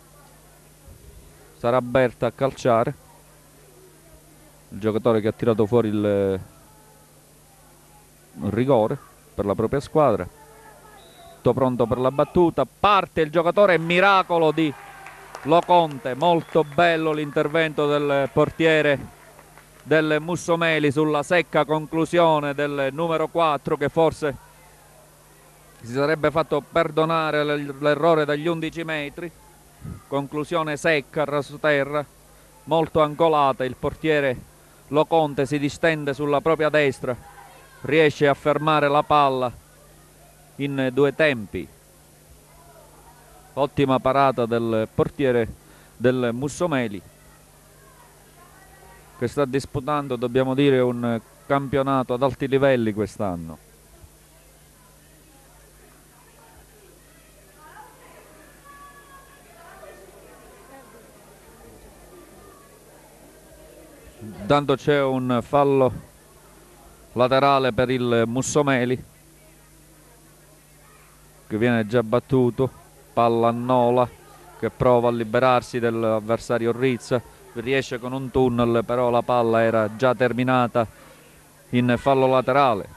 Sarà Berta a calciare, il giocatore che ha tirato fuori il, il rigore per la propria squadra. Tutto pronto per la battuta, parte il giocatore, miracolo di Loconte, molto bello l'intervento del portiere del Mussomeli sulla secca conclusione del numero quattro, che forse si sarebbe fatto perdonare l'errore dagli undici metri. Conclusione secca, rasoterra, molto angolata. Il portiere Loconte si distende sulla propria destra, riesce a fermare la palla in due tempi. Ottima parata del portiere del Mussomeli, che sta disputando, dobbiamo dire, un campionato ad alti livelli quest'anno. Intanto c'è un fallo laterale per il Mussomeli, che viene già battuto. Palla a Nola, che prova a liberarsi dell'avversario Rizza, riesce con un tunnel, però la palla era già terminata in fallo laterale.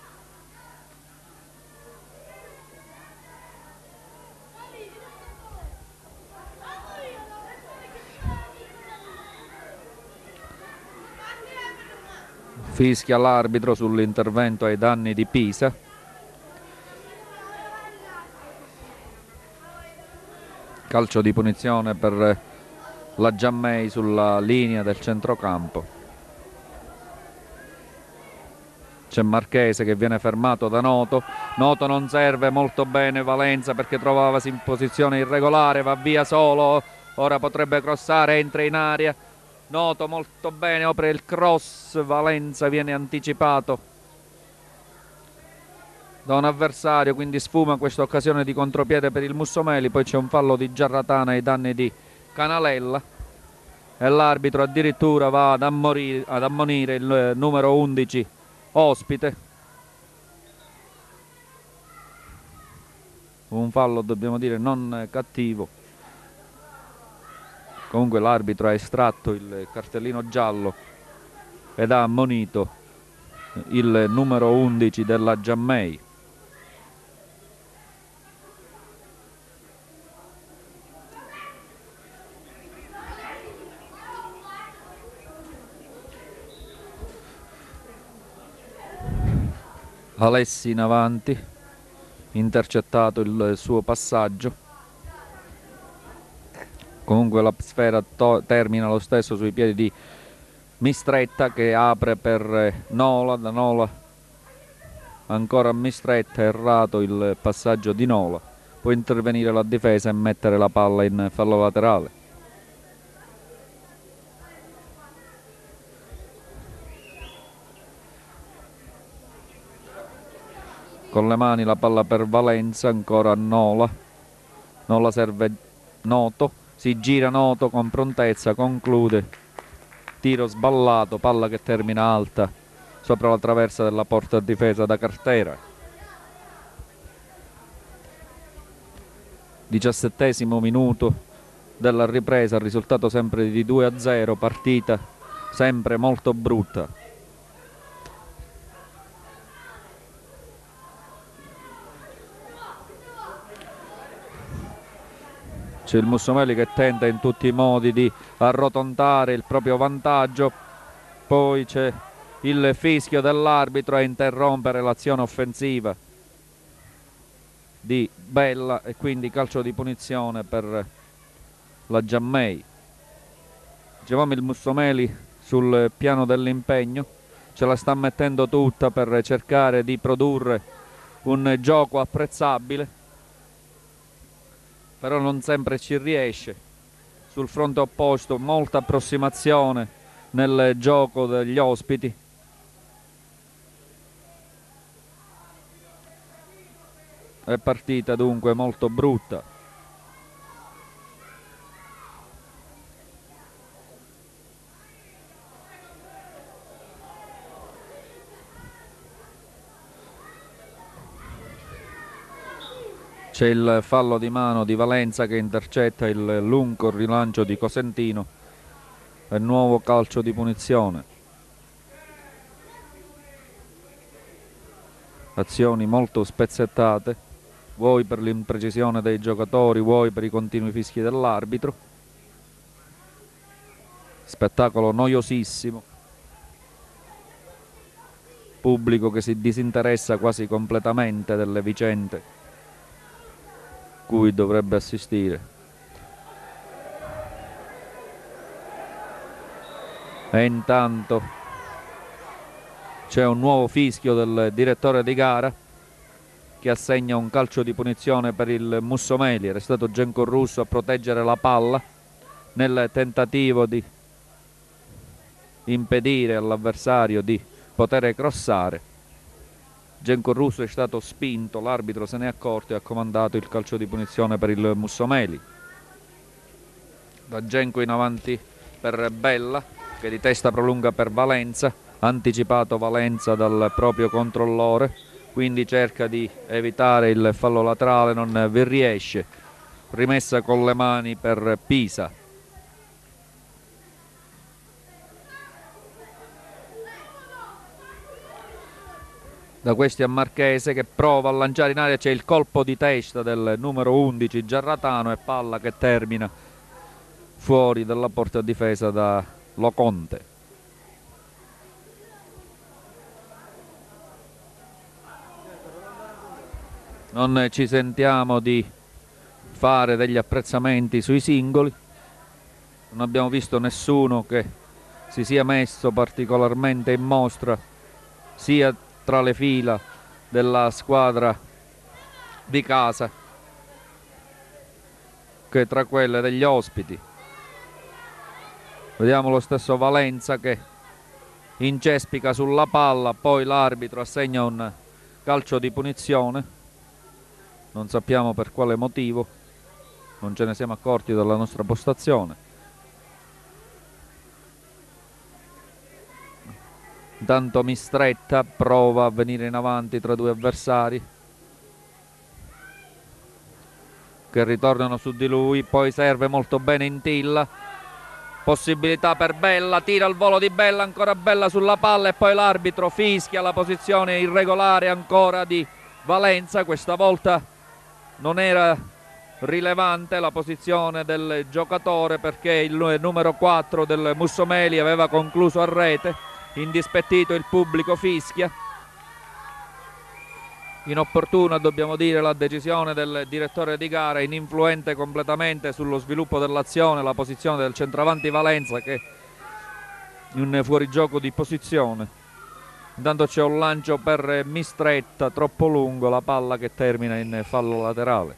Fischia l'arbitro sull'intervento ai danni di Pisa. Calcio di punizione per la Giammei sulla linea del centrocampo. C'è Marchese che viene fermato da Noto. Noto non serve molto bene Valenza perché trovavasi in posizione irregolare, va via solo, ora potrebbe crossare, entra in aria. Noto molto bene, opera il cross, Valenza viene anticipato da un avversario, quindi sfuma questa occasione di contropiede per il Mussomeli. Poi c'è un fallo di Giarratana ai danni di Canalella e l'arbitro addirittura va ad ammonire, ad ammonire il numero undici Ospite. Un fallo, dobbiamo dire, non cattivo. Comunque l'arbitro ha estratto il cartellino giallo ed ha ammonito il numero undici della Giammei. Alessi in avanti, intercettato il suo passaggio. Comunque la sfera termina lo stesso sui piedi di Mistretta, che apre per Nola. Da Nola ancora Mistretta, errato il passaggio di Nola. Può intervenire la difesa e mettere la palla in fallo laterale. Con le mani la palla per Valenza, ancora Nola. Nola serve Noto. Si gira Noto con prontezza, conclude, tiro sballato, palla che termina alta sopra la traversa della porta difesa da Cartera. diciassettesimo minuto della ripresa, risultato sempre di due a zero, partita sempre molto brutta. C'è il Mussomeli che tenta in tutti i modi di arrotondare il proprio vantaggio, poi c'è il fischio dell'arbitro a interrompere l'azione offensiva di Bella e quindi calcio di punizione per la Giammei. Dicevamo, il Mussomeli sul piano dell'impegno ce la sta mettendo tutta per cercare di produrre un gioco apprezzabile, però non sempre ci riesce. Sul fronte opposto molta approssimazione nel gioco degli ospiti. È partita dunque molto brutta. C'è il fallo di mano di Valenza che intercetta il lungo rilancio di Cosentino e nuovo calcio di punizione. Azioni molto spezzettate, vuoi per l'imprecisione dei giocatori, vuoi per i continui fischi dell'arbitro. Spettacolo noiosissimo. Pubblico che si disinteressa quasi completamente delle vicende cui dovrebbe assistere. E intanto c'è un nuovo fischio del direttore di gara che assegna un calcio di punizione per il Mussomeli. È restato Genco Russo a proteggere la palla, nel tentativo di impedire all'avversario di poter crossare. Genco Russo è stato spinto, l'arbitro se ne è accorto e ha comandato il calcio di punizione per il Mussomeli. Da Genco in avanti per Bella, che di testa prolunga per Valenza, anticipato Valenza dal proprio controllore, quindi cerca di evitare il fallo laterale, non vi riesce. Rimessa con le mani per Pisa. Da questi a Marchese, che prova a lanciare in aria, c'è il colpo di testa del numero undici Giarratano e palla che termina fuori dalla porta difesa da Loconte. Non ci sentiamo di fare degli apprezzamenti sui singoli, non abbiamo visto nessuno che si sia messo particolarmente in mostra sia tra le fila della squadra di casa che tra quelle degli ospiti. Vediamo lo stesso Valenza che incespica sulla palla, poi l'arbitro assegna un calcio di punizione, non sappiamo per quale motivo, non ce ne siamo accorti dalla nostra postazione. Intanto Mistretta prova a venire in avanti tra due avversari che ritornano su di lui, poi serve molto bene Intilla, possibilità per Bella, tira al volo di Bella, ancora Bella sulla palla e poi l'arbitro fischia la posizione irregolare ancora di Valenza. Questa volta non era rilevante la posizione del giocatore perché il numero quattro del Mussomeli aveva concluso a rete. Indispettito il pubblico fischia. Inopportuna, dobbiamo dire, la decisione del direttore di gara, ininfluente completamente sullo sviluppo dell'azione la posizione del centravanti Valenza, che in un fuorigioco di posizione. Intanto c'è un lancio per Mistretta troppo lungo, la palla che termina in fallo laterale.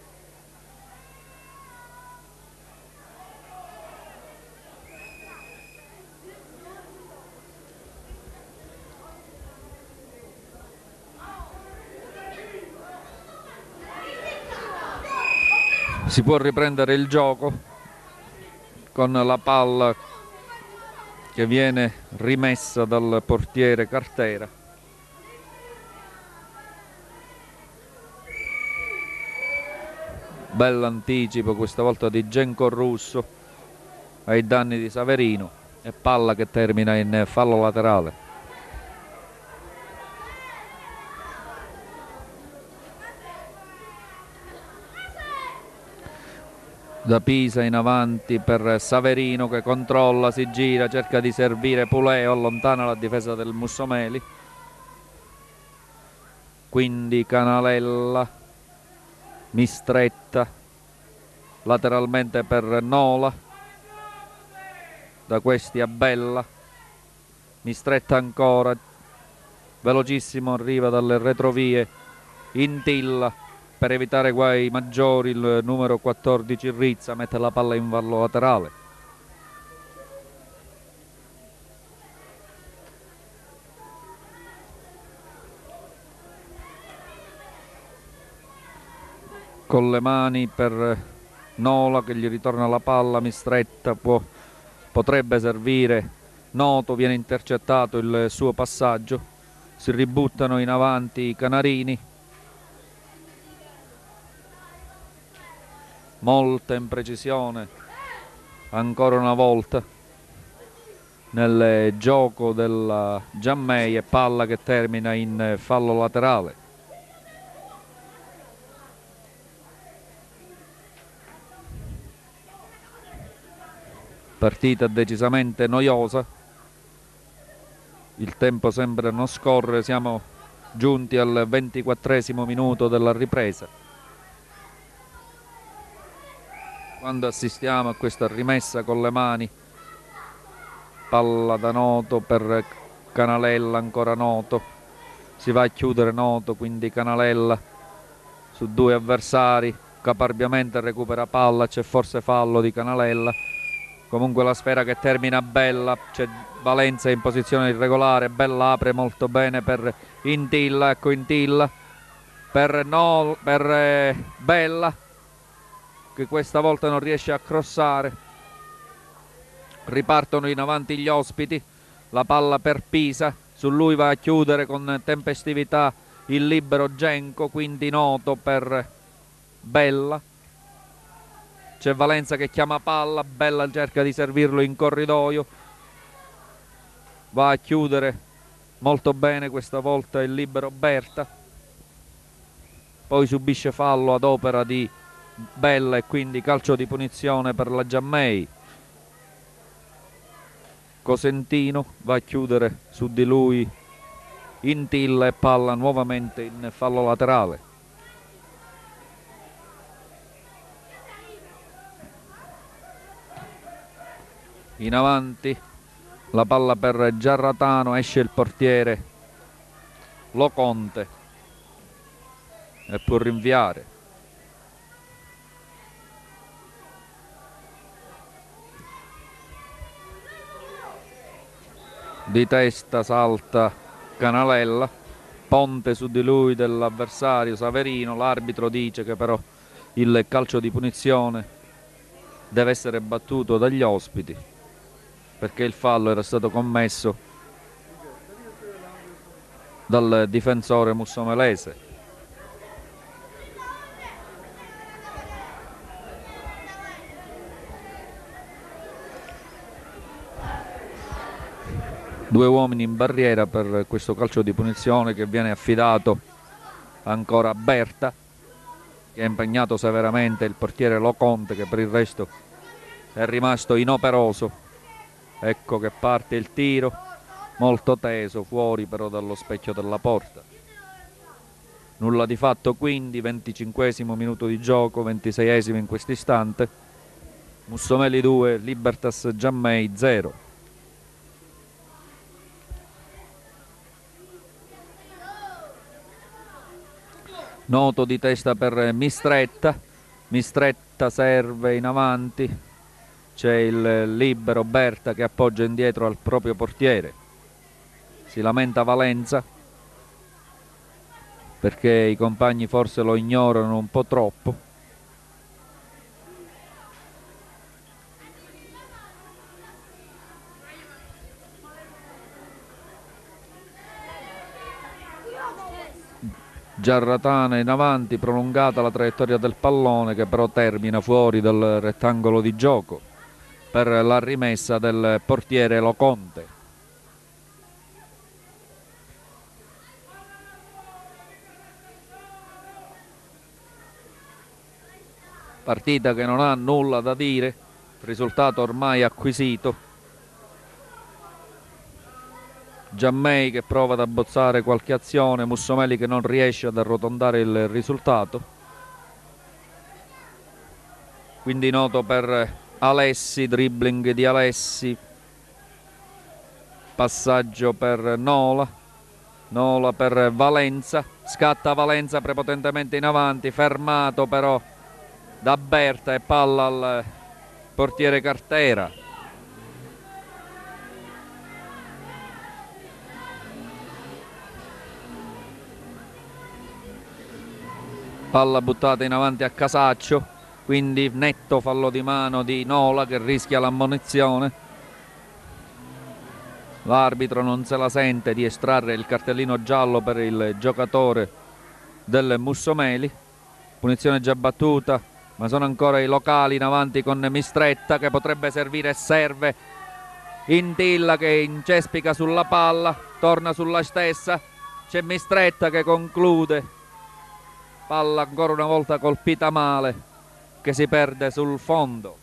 Si può riprendere il gioco con la palla che viene rimessa dal portiere Cartera. Bell'anticipo questa volta di Genco Russo ai danni di Saverino e palla che termina in fallo laterale. Da Pisa in avanti per Saverino che controlla, si gira, cerca di servire Puleo, allontana la difesa del Mussomeli. Quindi Canalella, Mistretta, lateralmente per Nola, da questi a Bella, Mistretta ancora, velocissimo arriva dalle retrovie Intilla. Per evitare guai maggiori il numero quattordici Rizza mette la palla in fallo laterale. Con le mani per Nola che gli ritorna la palla, Mistretta può, potrebbe servire Noto, viene intercettato il suo passaggio, si ributtano in avanti i canarini. Molta imprecisione ancora una volta nel gioco della Giammei e palla che termina in fallo laterale. Partita decisamente noiosa, il tempo sembra non scorrere, siamo giunti al ventiquattresimo minuto della ripresa, quando assistiamo a questa rimessa con le mani, palla da Noto per Canalella, ancora Noto, si va a chiudere Noto, quindi Canalella su due avversari, caparbiamente recupera palla, c'è forse fallo di Canalella, Comunque la sfera che termina bella, c'è Valenza in posizione irregolare, Bella apre molto bene per Intilla, ecco Intilla per, no, per eh, Bella che questa volta non riesce a crossare. Ripartono in avanti gli ospiti, la palla per Pisa, su lui va a chiudere con tempestività il libero Genco, quindi Noto per Bella. C'è Valenza che chiama palla, Bella cerca di servirlo in corridoio, va a chiudere molto bene questa volta il libero Berta, poi subisce fallo ad opera di Bella e quindi calcio di punizione per la Giammei. Cosentino va a chiudere su di lui Intilla e palla nuovamente in fallo laterale. In avanti la palla per Giarratano, esce il portiere Loconte e può rinviare. Di testa salta Canalella, ponte su di lui dell'avversario Saverino, l'arbitro dice che però il calcio di punizione deve essere battuto dagli ospiti perché il fallo era stato commesso dal difensore mussomelese. Due uomini in barriera per questo calcio di punizione che viene affidato ancora a Berta, che ha impegnato severamente il portiere Loconte, che per il resto è rimasto inoperoso. Ecco che parte il tiro, molto teso, fuori però dallo specchio della porta. Nulla di fatto quindi, venticinquesimo minuto di gioco, ventiseiesimo in questo istante. Mussomeli due, Libertas Giammei zero. Noto di testa per Mistretta, Mistretta serve in avanti, c'è il libero Berta che appoggia indietro al proprio portiere. Si lamenta Valenza perché i compagni forse lo ignorano un po' troppo. Giarratana in avanti, prolungata la traiettoria del pallone che però termina fuori dal rettangolo di gioco per la rimessa del portiere Loconte. Partita che non ha nulla da dire, risultato ormai acquisito. Giammei che prova ad abbozzare qualche azione, Mussomeli che non riesce ad arrotondare il risultato. Quindi Noto per Alessi, dribbling di Alessi, passaggio per Nola, Nola per Valenza, scatta Valenza prepotentemente in avanti, fermato però da Berta e palla al portiere Cartera. Palla buttata in avanti a Casaccio, quindi netto fallo di mano di Nola che rischia l'ammonizione. L'arbitro non se la sente di estrarre il cartellino giallo per il giocatore del Mussomeli. Punizione già battuta, ma sono ancora i locali in avanti con Mistretta che potrebbe servire e serve. Intilla che incespica sulla palla, torna sulla stessa, c'è Mistretta che conclude. Palla ancora una volta colpita male che si perde sul fondo.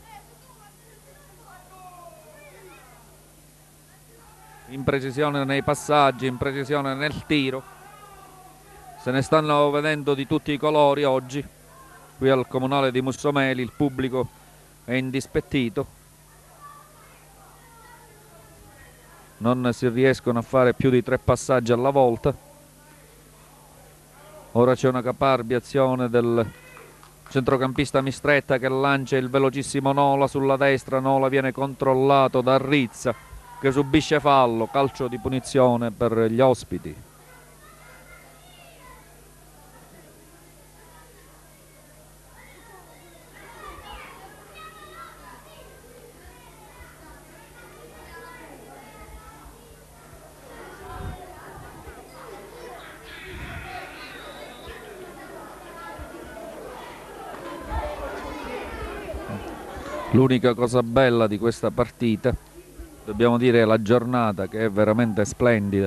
Imprecisione nei passaggi, imprecisione nel tiro. Se ne stanno vedendo di tutti i colori oggi. Qui al comunale di Mussomeli il pubblico è indispettito. Non si riescono a fare più di tre passaggi alla volta. Ora c'è una caparbia azione del Centrocampista Mistretta che lancia il velocissimo Nola sulla destra. Nola viene controllato da Rizza che subisce fallo, calcio di punizione per gli ospiti. L'unica cosa bella di questa partita, dobbiamo dire, è la giornata che è veramente splendida.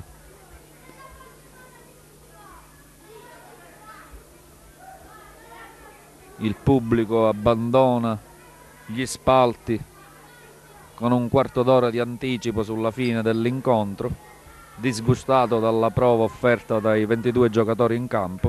Il pubblico abbandona gli spalti con un quarto d'ora di anticipo sulla fine dell'incontro, disgustato dalla prova offerta dai ventidue giocatori in campo.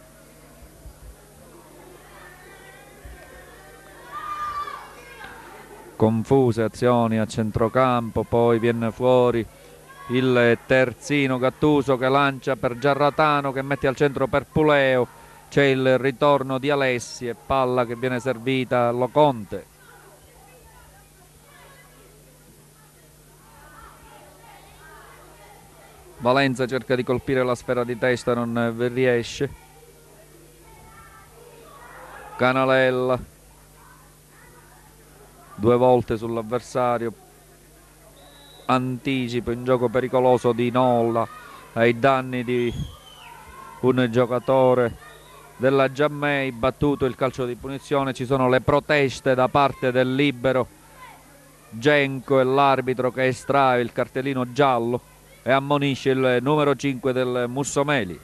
Confuse azioni a centrocampo, poi viene fuori il terzino Gattuso che lancia per Giarratano che mette al centro per Puleo, c'è il ritorno di Alessi e palla che viene servita a Loconte. Valenza cerca di colpire la sfera di testa, non vi riesce. Canalella due volte sull'avversario, anticipo in gioco pericoloso di Nola ai danni di un giocatore della Giammei, battuto il calcio di punizione. Ci sono le proteste da parte del libero Genco e l'arbitro che estrae il cartellino giallo e ammonisce il numero cinque del Mussomeli.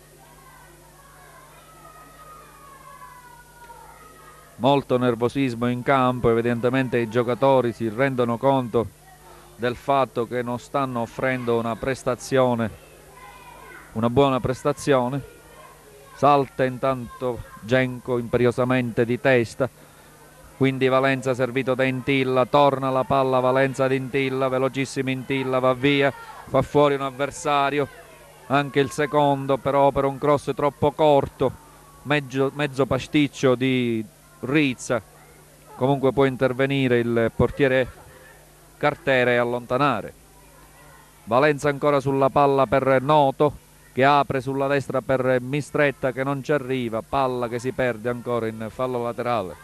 Molto nervosismo in campo, evidentemente i giocatori si rendono conto del fatto che non stanno offrendo una prestazione, una buona prestazione. Salta intanto Genco imperiosamente di testa, quindi Valenza servito da Intilla, torna la palla Valenza ad Intilla, velocissimo Intilla, va via, fa fuori un avversario, anche il secondo però per un cross troppo corto, mezzo, mezzo pasticcio di Rizza. Comunque può intervenire il portiere Cartere e allontanare. Valenza ancora sulla palla per Noto che apre sulla destra per Mistretta che non ci arriva, palla che si perde ancora in fallo laterale.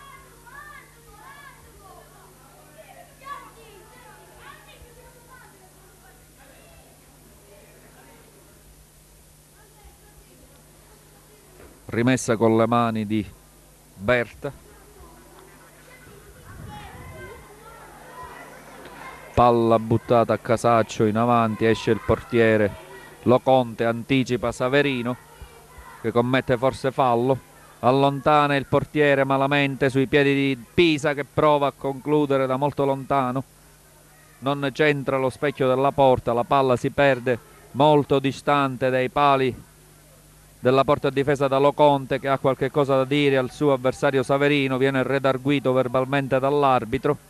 Rimessa con le mani di Berta. Palla buttata a casaccio in avanti, esce il portiere Loconte, anticipa Saverino che commette forse fallo, allontana il portiere malamente sui piedi di Pisa che prova a concludere da molto lontano, non centra lo specchio della porta, la palla si perde molto distante dai pali della porta difesa da Loconte che ha qualche cosa da dire al suo avversario Saverino, viene redarguito verbalmente dall'arbitro.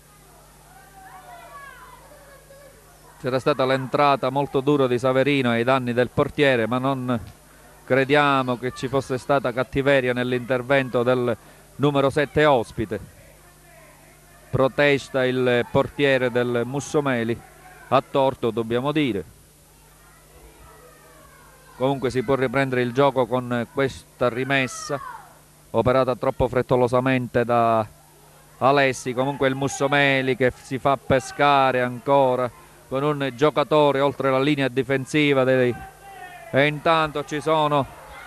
C'era stata l'entrata molto dura di Saverino ai danni del portiere, ma non crediamo che ci fosse stata cattiveria nell'intervento del numero sette ospite. Protesta il portiere del Mussomeli, a torto dobbiamo dire. Comunque si può riprendere il gioco con questa rimessa, operata troppo frettolosamente da Alessi. Comunque il Mussomeli che si fa pescare ancora con un giocatore oltre la linea difensiva dei... e intanto ci sono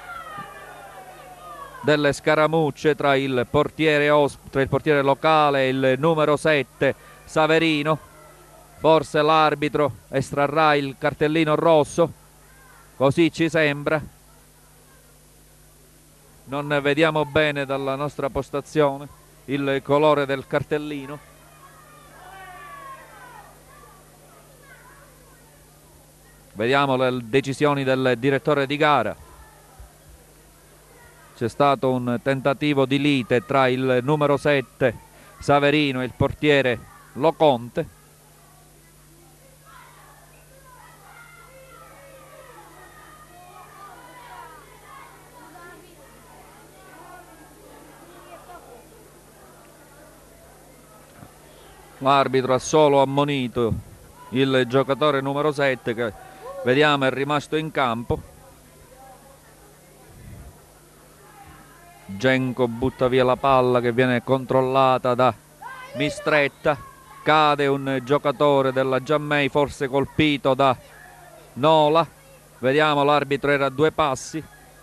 delle scaramucce tra il portiere, tra il portiere locale e il numero sette Saverino. Forse l'arbitro estrarrà il cartellino rosso, così ci sembra, non vediamo bene dalla nostra postazione il colore del cartellino. Vediamo le decisioni del direttore di gara. C'è stato un tentativo di lite tra il numero sette Saverino e il portiere Loconte. L'arbitro ha solo ammonito il giocatore numero sette che vediamo è rimasto in campo. Genco butta via la palla che viene controllata da Mistretta. Cade un giocatore della Giammei, forse colpito da Nola. Vediamo, l'arbitro era a due passi.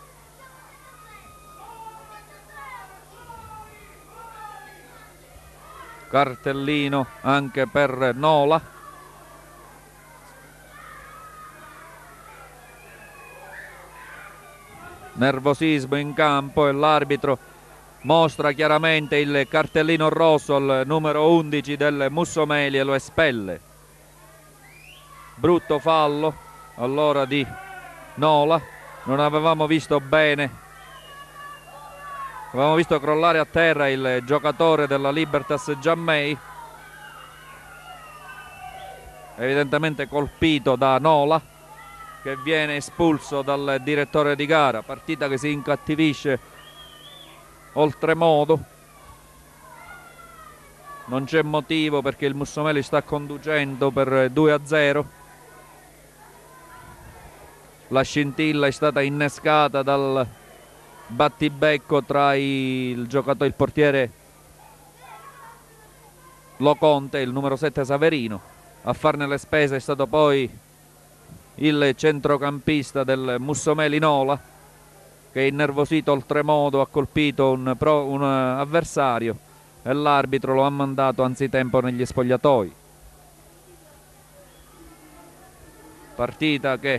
Cartellino anche per Nola. Nervosismo in campo e l'arbitro mostra chiaramente il cartellino rosso al numero undici del Mussomeli e lo espelle. Brutto fallo allora di Nola. Non avevamo visto bene, avevamo visto crollare a terra il giocatore della Libertas Giammei, evidentemente colpito da Nola, che viene espulso dal direttore di gara. Partita che si incattivisce oltremodo. Non c'è motivo perché il Mussomeli sta conducendo per due a zero. La scintilla è stata innescata dal battibecco tra il giocatore, il portiere Loconte e il numero sette Saverino. A farne le spese è stato poi il centrocampista del Mussomeli Nola, che innervosito oltremodo ha colpito un, pro, un avversario e l'arbitro lo ha mandato anzitempo negli spogliatoi. Partita che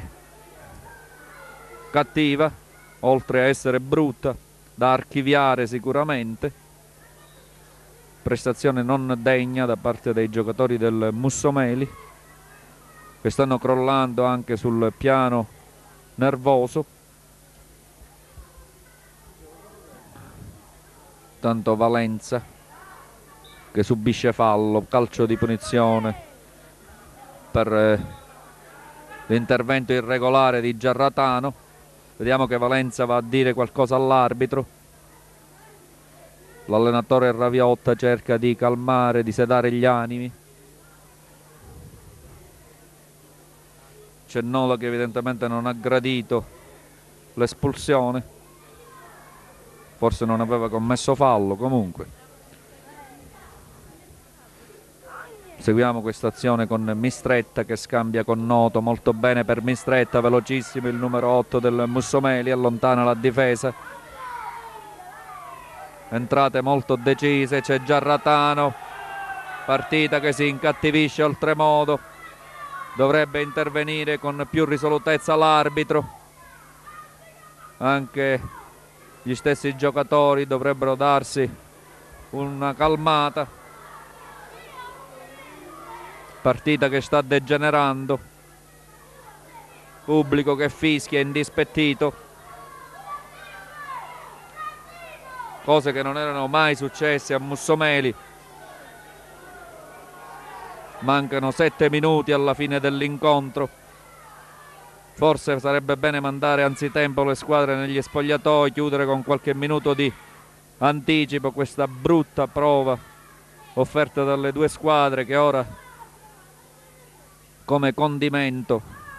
cattiva, oltre a essere brutta, da archiviare sicuramente. Prestazione non degna da parte dei giocatori del Mussomeli, che stanno crollando anche sul piano nervoso. Tanto Valenza che subisce fallo, calcio di punizione per eh, l'intervento irregolare di Giarratano. Vediamo che Valenza va a dire qualcosa all'arbitro. L'allenatore Raviotta cerca di calmare, di sedare gli animi. C'è Nola che evidentemente non ha gradito l'espulsione, forse non aveva commesso fallo. Comunque seguiamo questa azione con Mistretta che scambia con Noto. Molto bene per Mistretta, velocissimo il numero otto del Mussomeli, allontana la difesa. Entrate molto decise, c'è Giarratano. Partita che si incattivisce oltremodo. Dovrebbe intervenire con più risolutezza l'arbitro. Anche gli stessi giocatori dovrebbero darsi una calmata. Partita che sta degenerando. Pubblico che fischia indispettito. Cose che non erano mai successe a Mussomeli. Mancano sette minuti alla fine dell'incontro. Forse sarebbe bene mandare anzitempo le squadre negli spogliatoi, chiudere con qualche minuto di anticipo questa brutta prova offerta dalle due squadre, che ora, come condimento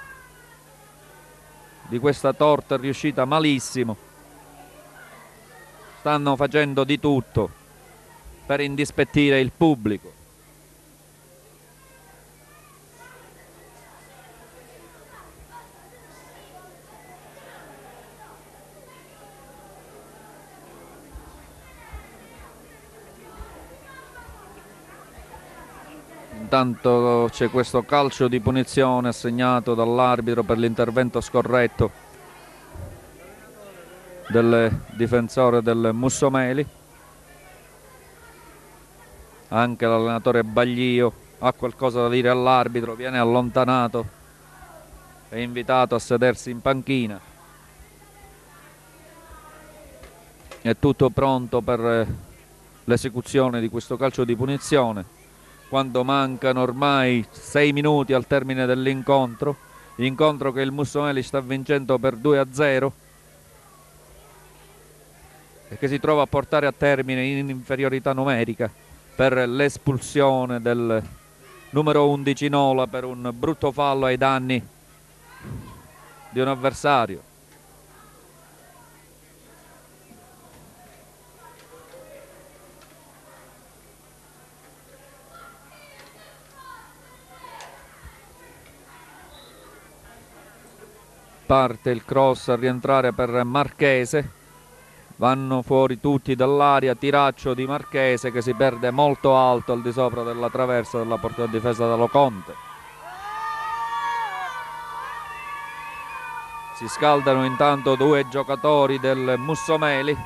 di questa torta riuscita malissimo, stanno facendo di tutto per indispettire il pubblico. Intanto c'è questo calcio di punizione assegnato dall'arbitro per l'intervento scorretto del difensore del Mussomeli. Anche l'allenatore Baglio ha qualcosa da dire all'arbitro, viene allontanato e invitato a sedersi in panchina. È tutto pronto per l'esecuzione di questo calcio di punizione, quando mancano ormai sei minuti al termine dell'incontro, incontro che il Mussomeli sta vincendo per due a zero e che si trova a portare a termine in inferiorità numerica per l'espulsione del numero undici Nola per un brutto fallo ai danni di un avversario. Parte il cross a rientrare per Marchese, vanno fuori tutti dall'aria, tiraccio di Marchese che si perde molto alto al di sopra della traversa della porta difesa da Loconte. Si scaldano intanto due giocatori del Mussomeli,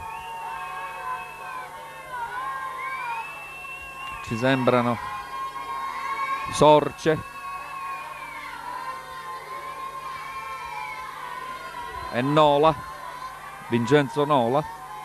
ci sembrano Sorce e Nola, Vincenzo Nola.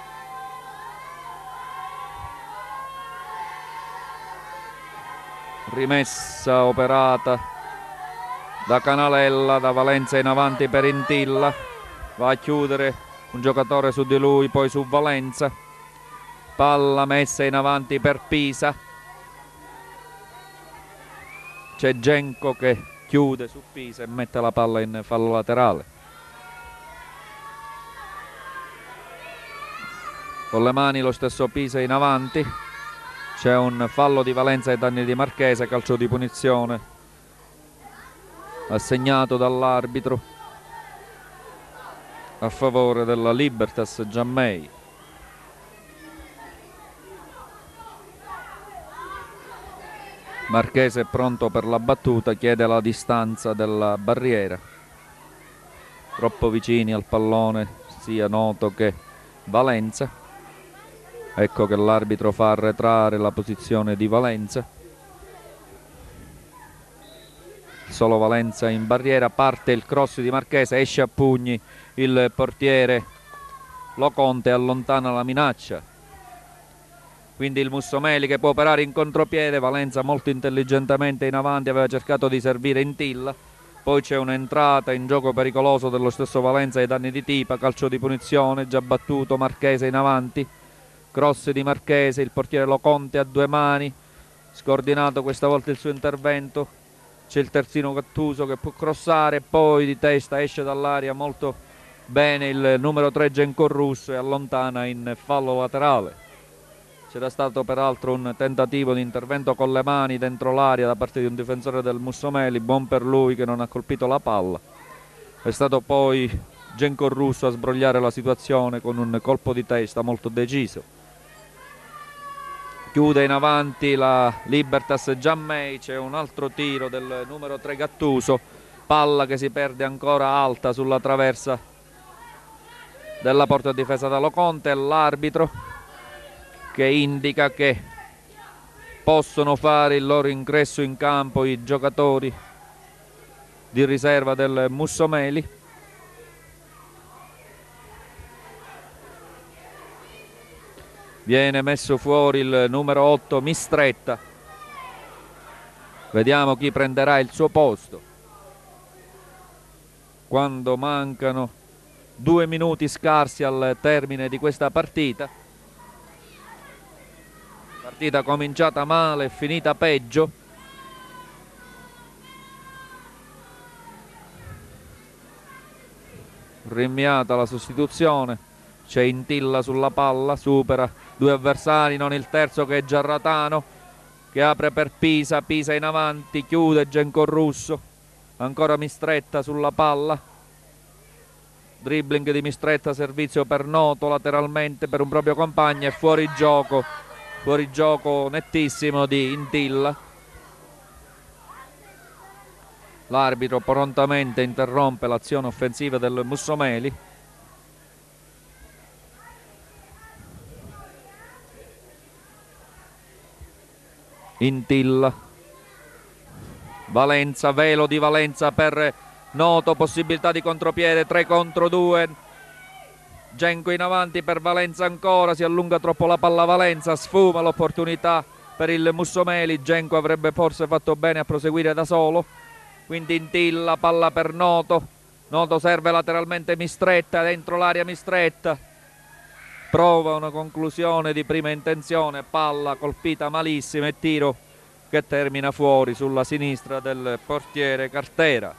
Rimessa operata da Canalella, da Valenza in avanti per Intilla, va a chiudere un giocatore su di lui, poi su Valenza, palla messa in avanti per Pisa, c'è Genco che chiude su Pisa e mette la palla in fallo laterale. Con le mani lo stesso Pisa in avanti, c'è un fallo di Valenza ai danni di Marchese, calcio di punizione assegnato dall'arbitro a favore della Libertas Giammei. Marchese è pronto per la battuta, chiede la distanza della barriera, troppo vicini al pallone sia Noto che Valenza. Ecco che l'arbitro fa arretrare la posizione di Valenza. Solo Valenza in barriera, parte il cross di Marchese, esce a pugni il portiere Loconte, allontana la minaccia. Quindi il Mussomeli che può operare in contropiede, Valenza molto intelligentemente in avanti, aveva cercato di servire Intilla, poi c'è un'entrata in gioco pericoloso dello stesso Valenza ai danni di Tipa, calcio di punizione, già battuto Marchese in avanti. Cross di Marchese, il portiere Loconte a due mani, scordinato questa volta il suo intervento, c'è il terzino Gattuso che può crossare, poi di testa esce dall'aria molto bene il numero tre Genco Russo e allontana in fallo laterale. C'era stato peraltro un tentativo di intervento con le mani dentro l'aria da parte di un difensore del Mussomeli, buon per lui che non ha colpito la palla. È stato poi Genco Russo a sbrogliare la situazione con un colpo di testa molto deciso. Chiude in avanti la Libertas Giammei, c'è un altro tiro del numero tre Gattuso, palla che si perde ancora alta sulla traversa della porta difesa da Loconte, e l'arbitro che indica che possono fare il loro ingresso in campo i giocatori di riserva del Mussomeli. Viene messo fuori il numero otto Mistretta, vediamo chi prenderà il suo posto quando mancano due minuti scarsi al termine di questa partita. Partita cominciata male, finita peggio. Rinviata la sostituzione, c'è Intilla sulla palla, supera due avversari, non il terzo che è Giarratano, che apre per Pisa, Pisa in avanti, chiude Genco Russo, ancora Mistretta sulla palla, dribbling di Mistretta, servizio per Noto lateralmente per un proprio compagno e fuori gioco, fuori gioco nettissimo di Intilla. L'arbitro prontamente interrompe l'azione offensiva del Mussomeli. Intilla, Valenza, velo di Valenza per Noto, possibilità di contropiede, tre contro due, Genco in avanti per Valenza ancora, si allunga troppo la palla Valenza, sfuma l'opportunità per il Mussomeli, Genco avrebbe forse fatto bene a proseguire da solo, quindi Intilla, palla per Noto, Noto serve lateralmente Mistretta, dentro l'area Mistretta, prova una conclusione di prima intenzione, palla colpita malissimo e tiro che termina fuori sulla sinistra del portiere Cartera.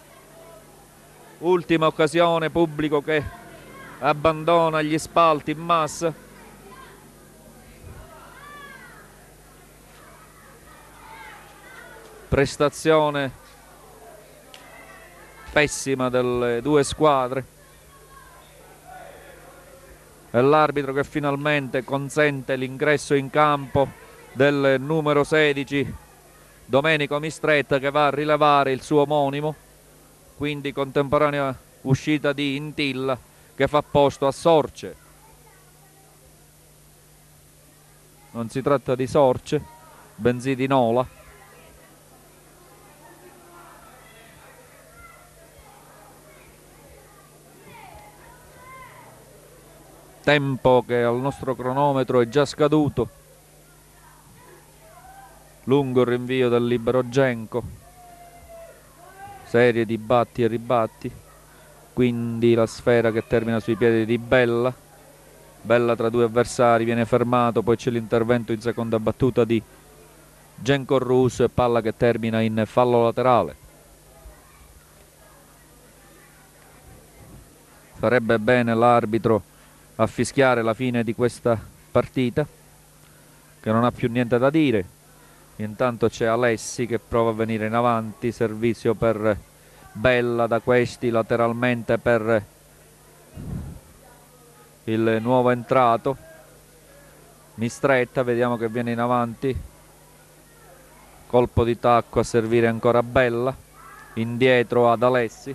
Ultima occasione, pubblico che abbandona gli spalti in massa. Prestazione pessima delle due squadre. E l'arbitro che finalmente consente l'ingresso in campo del numero sedici Domenico Mistretta, che va a rilevare il suo omonimo, quindi contemporanea uscita di Intilla che fa posto a Sorce. Non si tratta di Sorce, bensì di Nola. Tempo che al nostro cronometro è già scaduto. Lungo il rinvio del libero Genco, serie di batti e ribatti, quindi la sfera che termina sui piedi di Bella. Bella tra due avversari, viene fermato, poi c'è l'intervento in seconda battuta di Genco Russo e palla che termina in fallo laterale. Farebbe bene l'arbitro a fischiare la fine di questa partita, che non ha più niente da dire. Intanto c'è Alessi che prova a venire in avanti, servizio per Bella da questi, lateralmente per il nuovo entrato Mistretta, vediamo che viene in avanti, colpo di tacco a servire ancora Bella, indietro ad Alessi,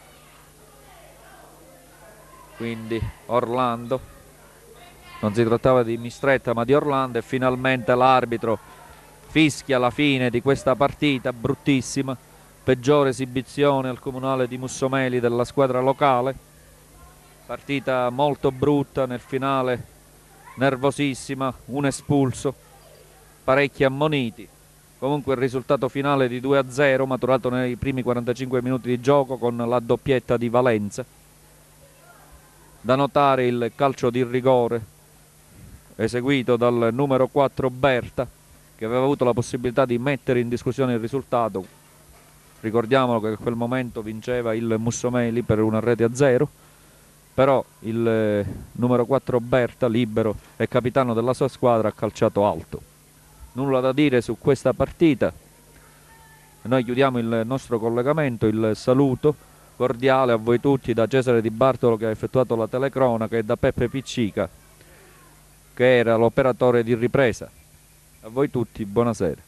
quindi Orlando, non si trattava di Mistretta ma di Orlando, e finalmente l'arbitro fischia la fine di questa partita bruttissima, peggiore esibizione al comunale di Mussomeli della squadra locale, partita molto brutta, nel finale nervosissima, un espulso, parecchi ammoniti. Comunque il risultato finale di due a zero maturato nei primi quarantacinque minuti di gioco con la doppietta di Valenza. Da notare il calcio di rigore eseguito dal numero quattro Berta, che aveva avuto la possibilità di mettere in discussione il risultato. Ricordiamolo che a quel momento vinceva il Mussomeli per una rete a zero, però il eh, numero quattro Berta, libero e capitano della sua squadra, ha calciato alto. Nulla da dire su questa partita. Noi chiudiamo il nostro collegamento, il saluto cordiale a voi tutti da Cesare Di Bartolo, che ha effettuato la telecronaca, e da Peppe Piccica, che era l'operatore di ripresa. A voi tutti, buonasera.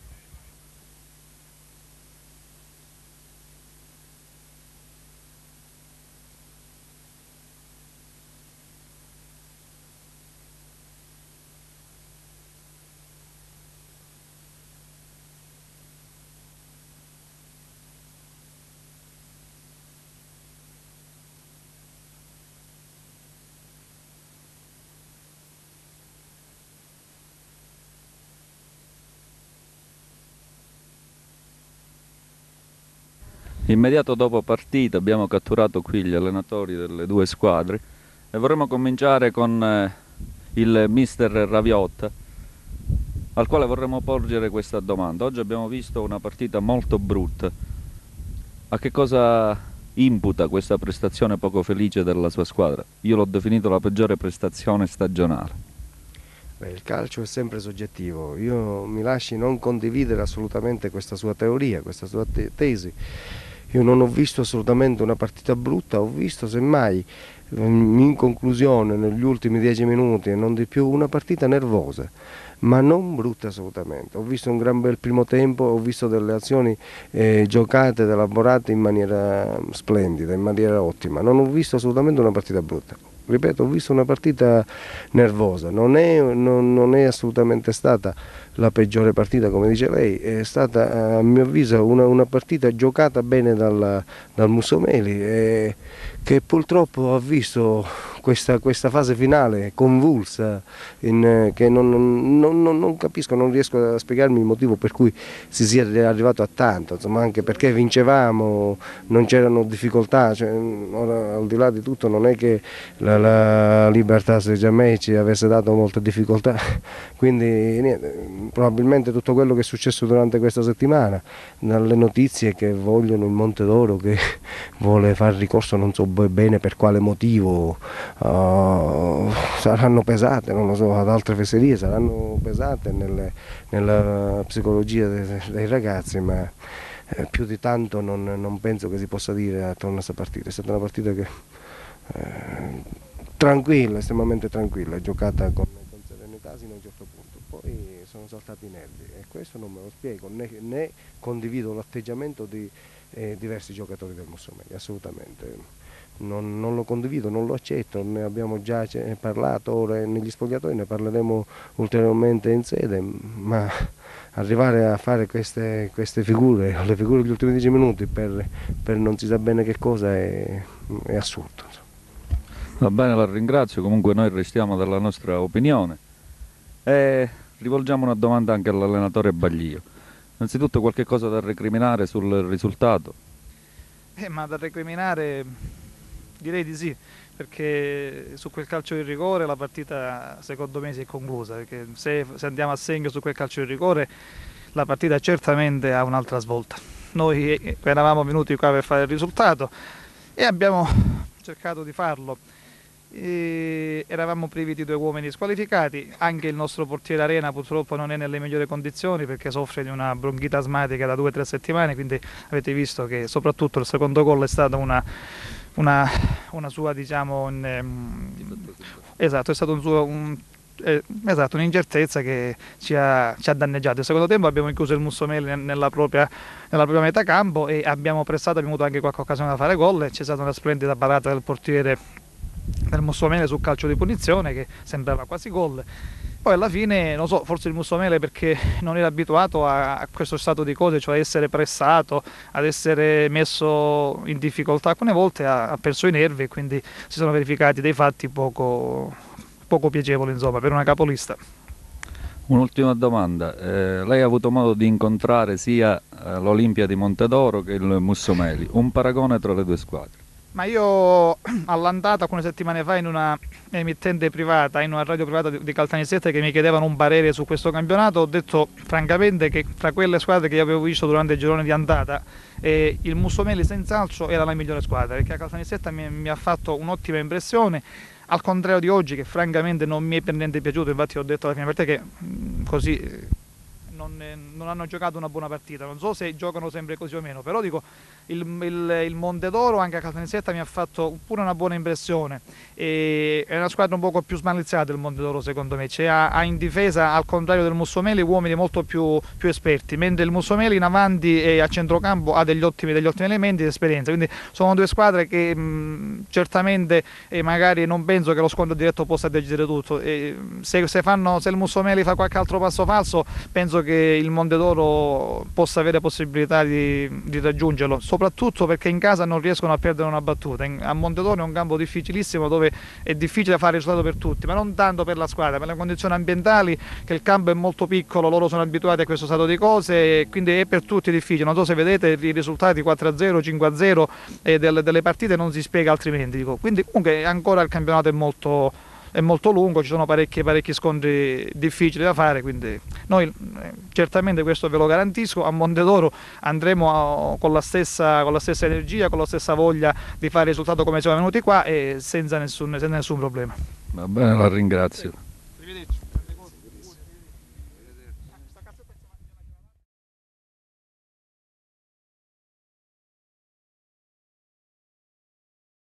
Immediato dopo partita abbiamo catturato qui gli allenatori delle due squadre e vorremmo cominciare con eh, il mister Raviotta, al quale vorremmo porgere questa domanda. Oggi abbiamo visto una partita molto brutta. A che cosa imputa questa prestazione poco felice della sua squadra? Io l'ho definito la peggiore prestazione stagionale. Beh, il calcio è sempre soggettivo. Io mi lasci non condividere assolutamente questa sua teoria, questa sua te tesi. Io non ho visto assolutamente una partita brutta, ho visto semmai in conclusione negli ultimi dieci minuti e non di più una partita nervosa, ma non brutta assolutamente. Ho visto un gran bel primo tempo, ho visto delle azioni eh, giocate ed elaborate in maniera splendida, in maniera ottima. Non ho visto assolutamente una partita brutta. Ripeto, ho visto una partita nervosa, non è, non, non è assolutamente stata la peggiore partita come dice lei, è stata a mio avviso una, una partita giocata bene dal, dal Mussomeli, eh, che purtroppo ha visto questa, questa fase finale convulsa, in, che non, non, non, non capisco, non riesco a spiegarmi il motivo per cui si sia arrivato a tanto, insomma, anche perché vincevamo, non c'erano difficoltà, cioè, ora, al di là di tutto non è che la, la Libertà Seggiamei ci avesse dato molte difficoltà, quindi niente, probabilmente tutto quello che è successo durante questa settimana, dalle notizie che vogliono il Montedoro che vuole fare ricorso non so bene per quale motivo, uh, saranno pesate, non lo so, ad altre fesserie, saranno pesate nelle, nella psicologia dei, dei ragazzi, ma eh, più di tanto non, non penso che si possa dire attorno a questa partita. È stata una partita che eh, tranquilla, estremamente tranquilla, giocata con, con serenità sino a un certo punto, poi sono saltati i nervi e questo non me lo spiego, né, né condivido l'atteggiamento di eh, diversi giocatori del Mussomeli, assolutamente. Non, non lo condivido, non lo accetto, ne abbiamo già parlato ora negli spogliatoi, ne parleremo ulteriormente in sede, ma arrivare a fare queste, queste figure, le figure degli ultimi dieci minuti per, per non si sa bene che cosa è, è assurdo. Va bene, la ringrazio, comunque noi restiamo dalla nostra opinione e rivolgiamo una domanda anche all'allenatore Baglio. Innanzitutto qualche cosa da recriminare sul risultato? Eh, ma da recriminare direi di sì, perché su quel calcio di rigore la partita secondo me si è conclusa, perché se, se andiamo a segno su quel calcio di rigore la partita certamente ha un'altra svolta. Noi eravamo venuti qua per fare il risultato e abbiamo cercato di farlo. E eravamo privi di due uomini squalificati, anche il nostro portiere Arena purtroppo non è nelle migliori condizioni perché soffre di una bronchite asmatica da due o tre settimane, quindi avete visto che soprattutto il secondo gol è stata una, una, una sua, diciamo, un, esatto, è stato un suo, un, eh, esatto, un'incertezza che ci ha, ci ha danneggiato. Il secondo tempo abbiamo chiuso il Mussomeli nella propria, nella propria metà campo e abbiamo pressato, abbiamo avuto anche qualche occasione da fare gol e c'è stata una splendida parata del portiere del Mussomeli sul calcio di punizione che sembrava quasi gol. Poi alla fine, non so, forse il Mussomeli perché non era abituato a, a questo stato di cose, cioè a essere pressato, ad essere messo in difficoltà alcune volte, ha, ha perso i nervi e quindi si sono verificati dei fatti poco, poco piacevoli, insomma, per una capolista. Un'ultima domanda, eh, lei ha avuto modo di incontrare sia eh, l'Olimpia di Montedoro che il Mussomeli, un paragone tra le due squadre? Ma io all'andata alcune settimane fa in una emittente privata, in una radio privata di Caltanissetta che mi chiedevano un parere su questo campionato, ho detto francamente che tra quelle squadre che io avevo visto durante il girone di andata eh, il Mussomeli senz'altro era la migliore squadra, perché a Caltanissetta mi, mi ha fatto un'ottima impressione, al contrario di oggi che francamente non mi è per niente piaciuto. Infatti ho detto alla fine per te che mh, così non, non hanno giocato una buona partita, non so se giocano sempre così o meno, però dico il, il, il Montedoro anche a Caltanissetta mi ha fatto pure una buona impressione e è una squadra un poco più smaliziata il Montedoro secondo me, cioè, ha, ha in difesa al contrario del Mussomeli uomini molto più, più esperti, mentre il Mussomeli in avanti e a centrocampo ha degli ottimi, degli ottimi elementi di esperienza, quindi sono due squadre che mh, certamente eh, magari non penso che lo scontro diretto possa decidere tutto, e, se, se, fanno, se il Mussomeli fa qualche altro passo falso penso che il Montedoro possa avere possibilità di, di raggiungerlo, soprattutto perché in casa non riescono a perdere una battuta. A Montedoro è un campo difficilissimo dove è difficile fare il risultato per tutti, ma non tanto per la squadra, per le condizioni ambientali, che il campo è molto piccolo, loro sono abituati a questo stato di cose, quindi è per tutti difficile. Non so se vedete i risultati quattro a zero, cinque a zero e delle, delle partite non si spiega altrimenti. Dico. Quindi comunque ancora il campionato è molto... è molto lungo, ci sono parecchi, parecchi scontri difficili da fare, quindi noi eh, certamente questo ve lo garantisco, a Montedoro andremo a, con, la stessa, con la stessa energia, con la stessa voglia di fare il risultato come siamo venuti qua e senza nessun, senza nessun problema. Va bene, la ringrazio.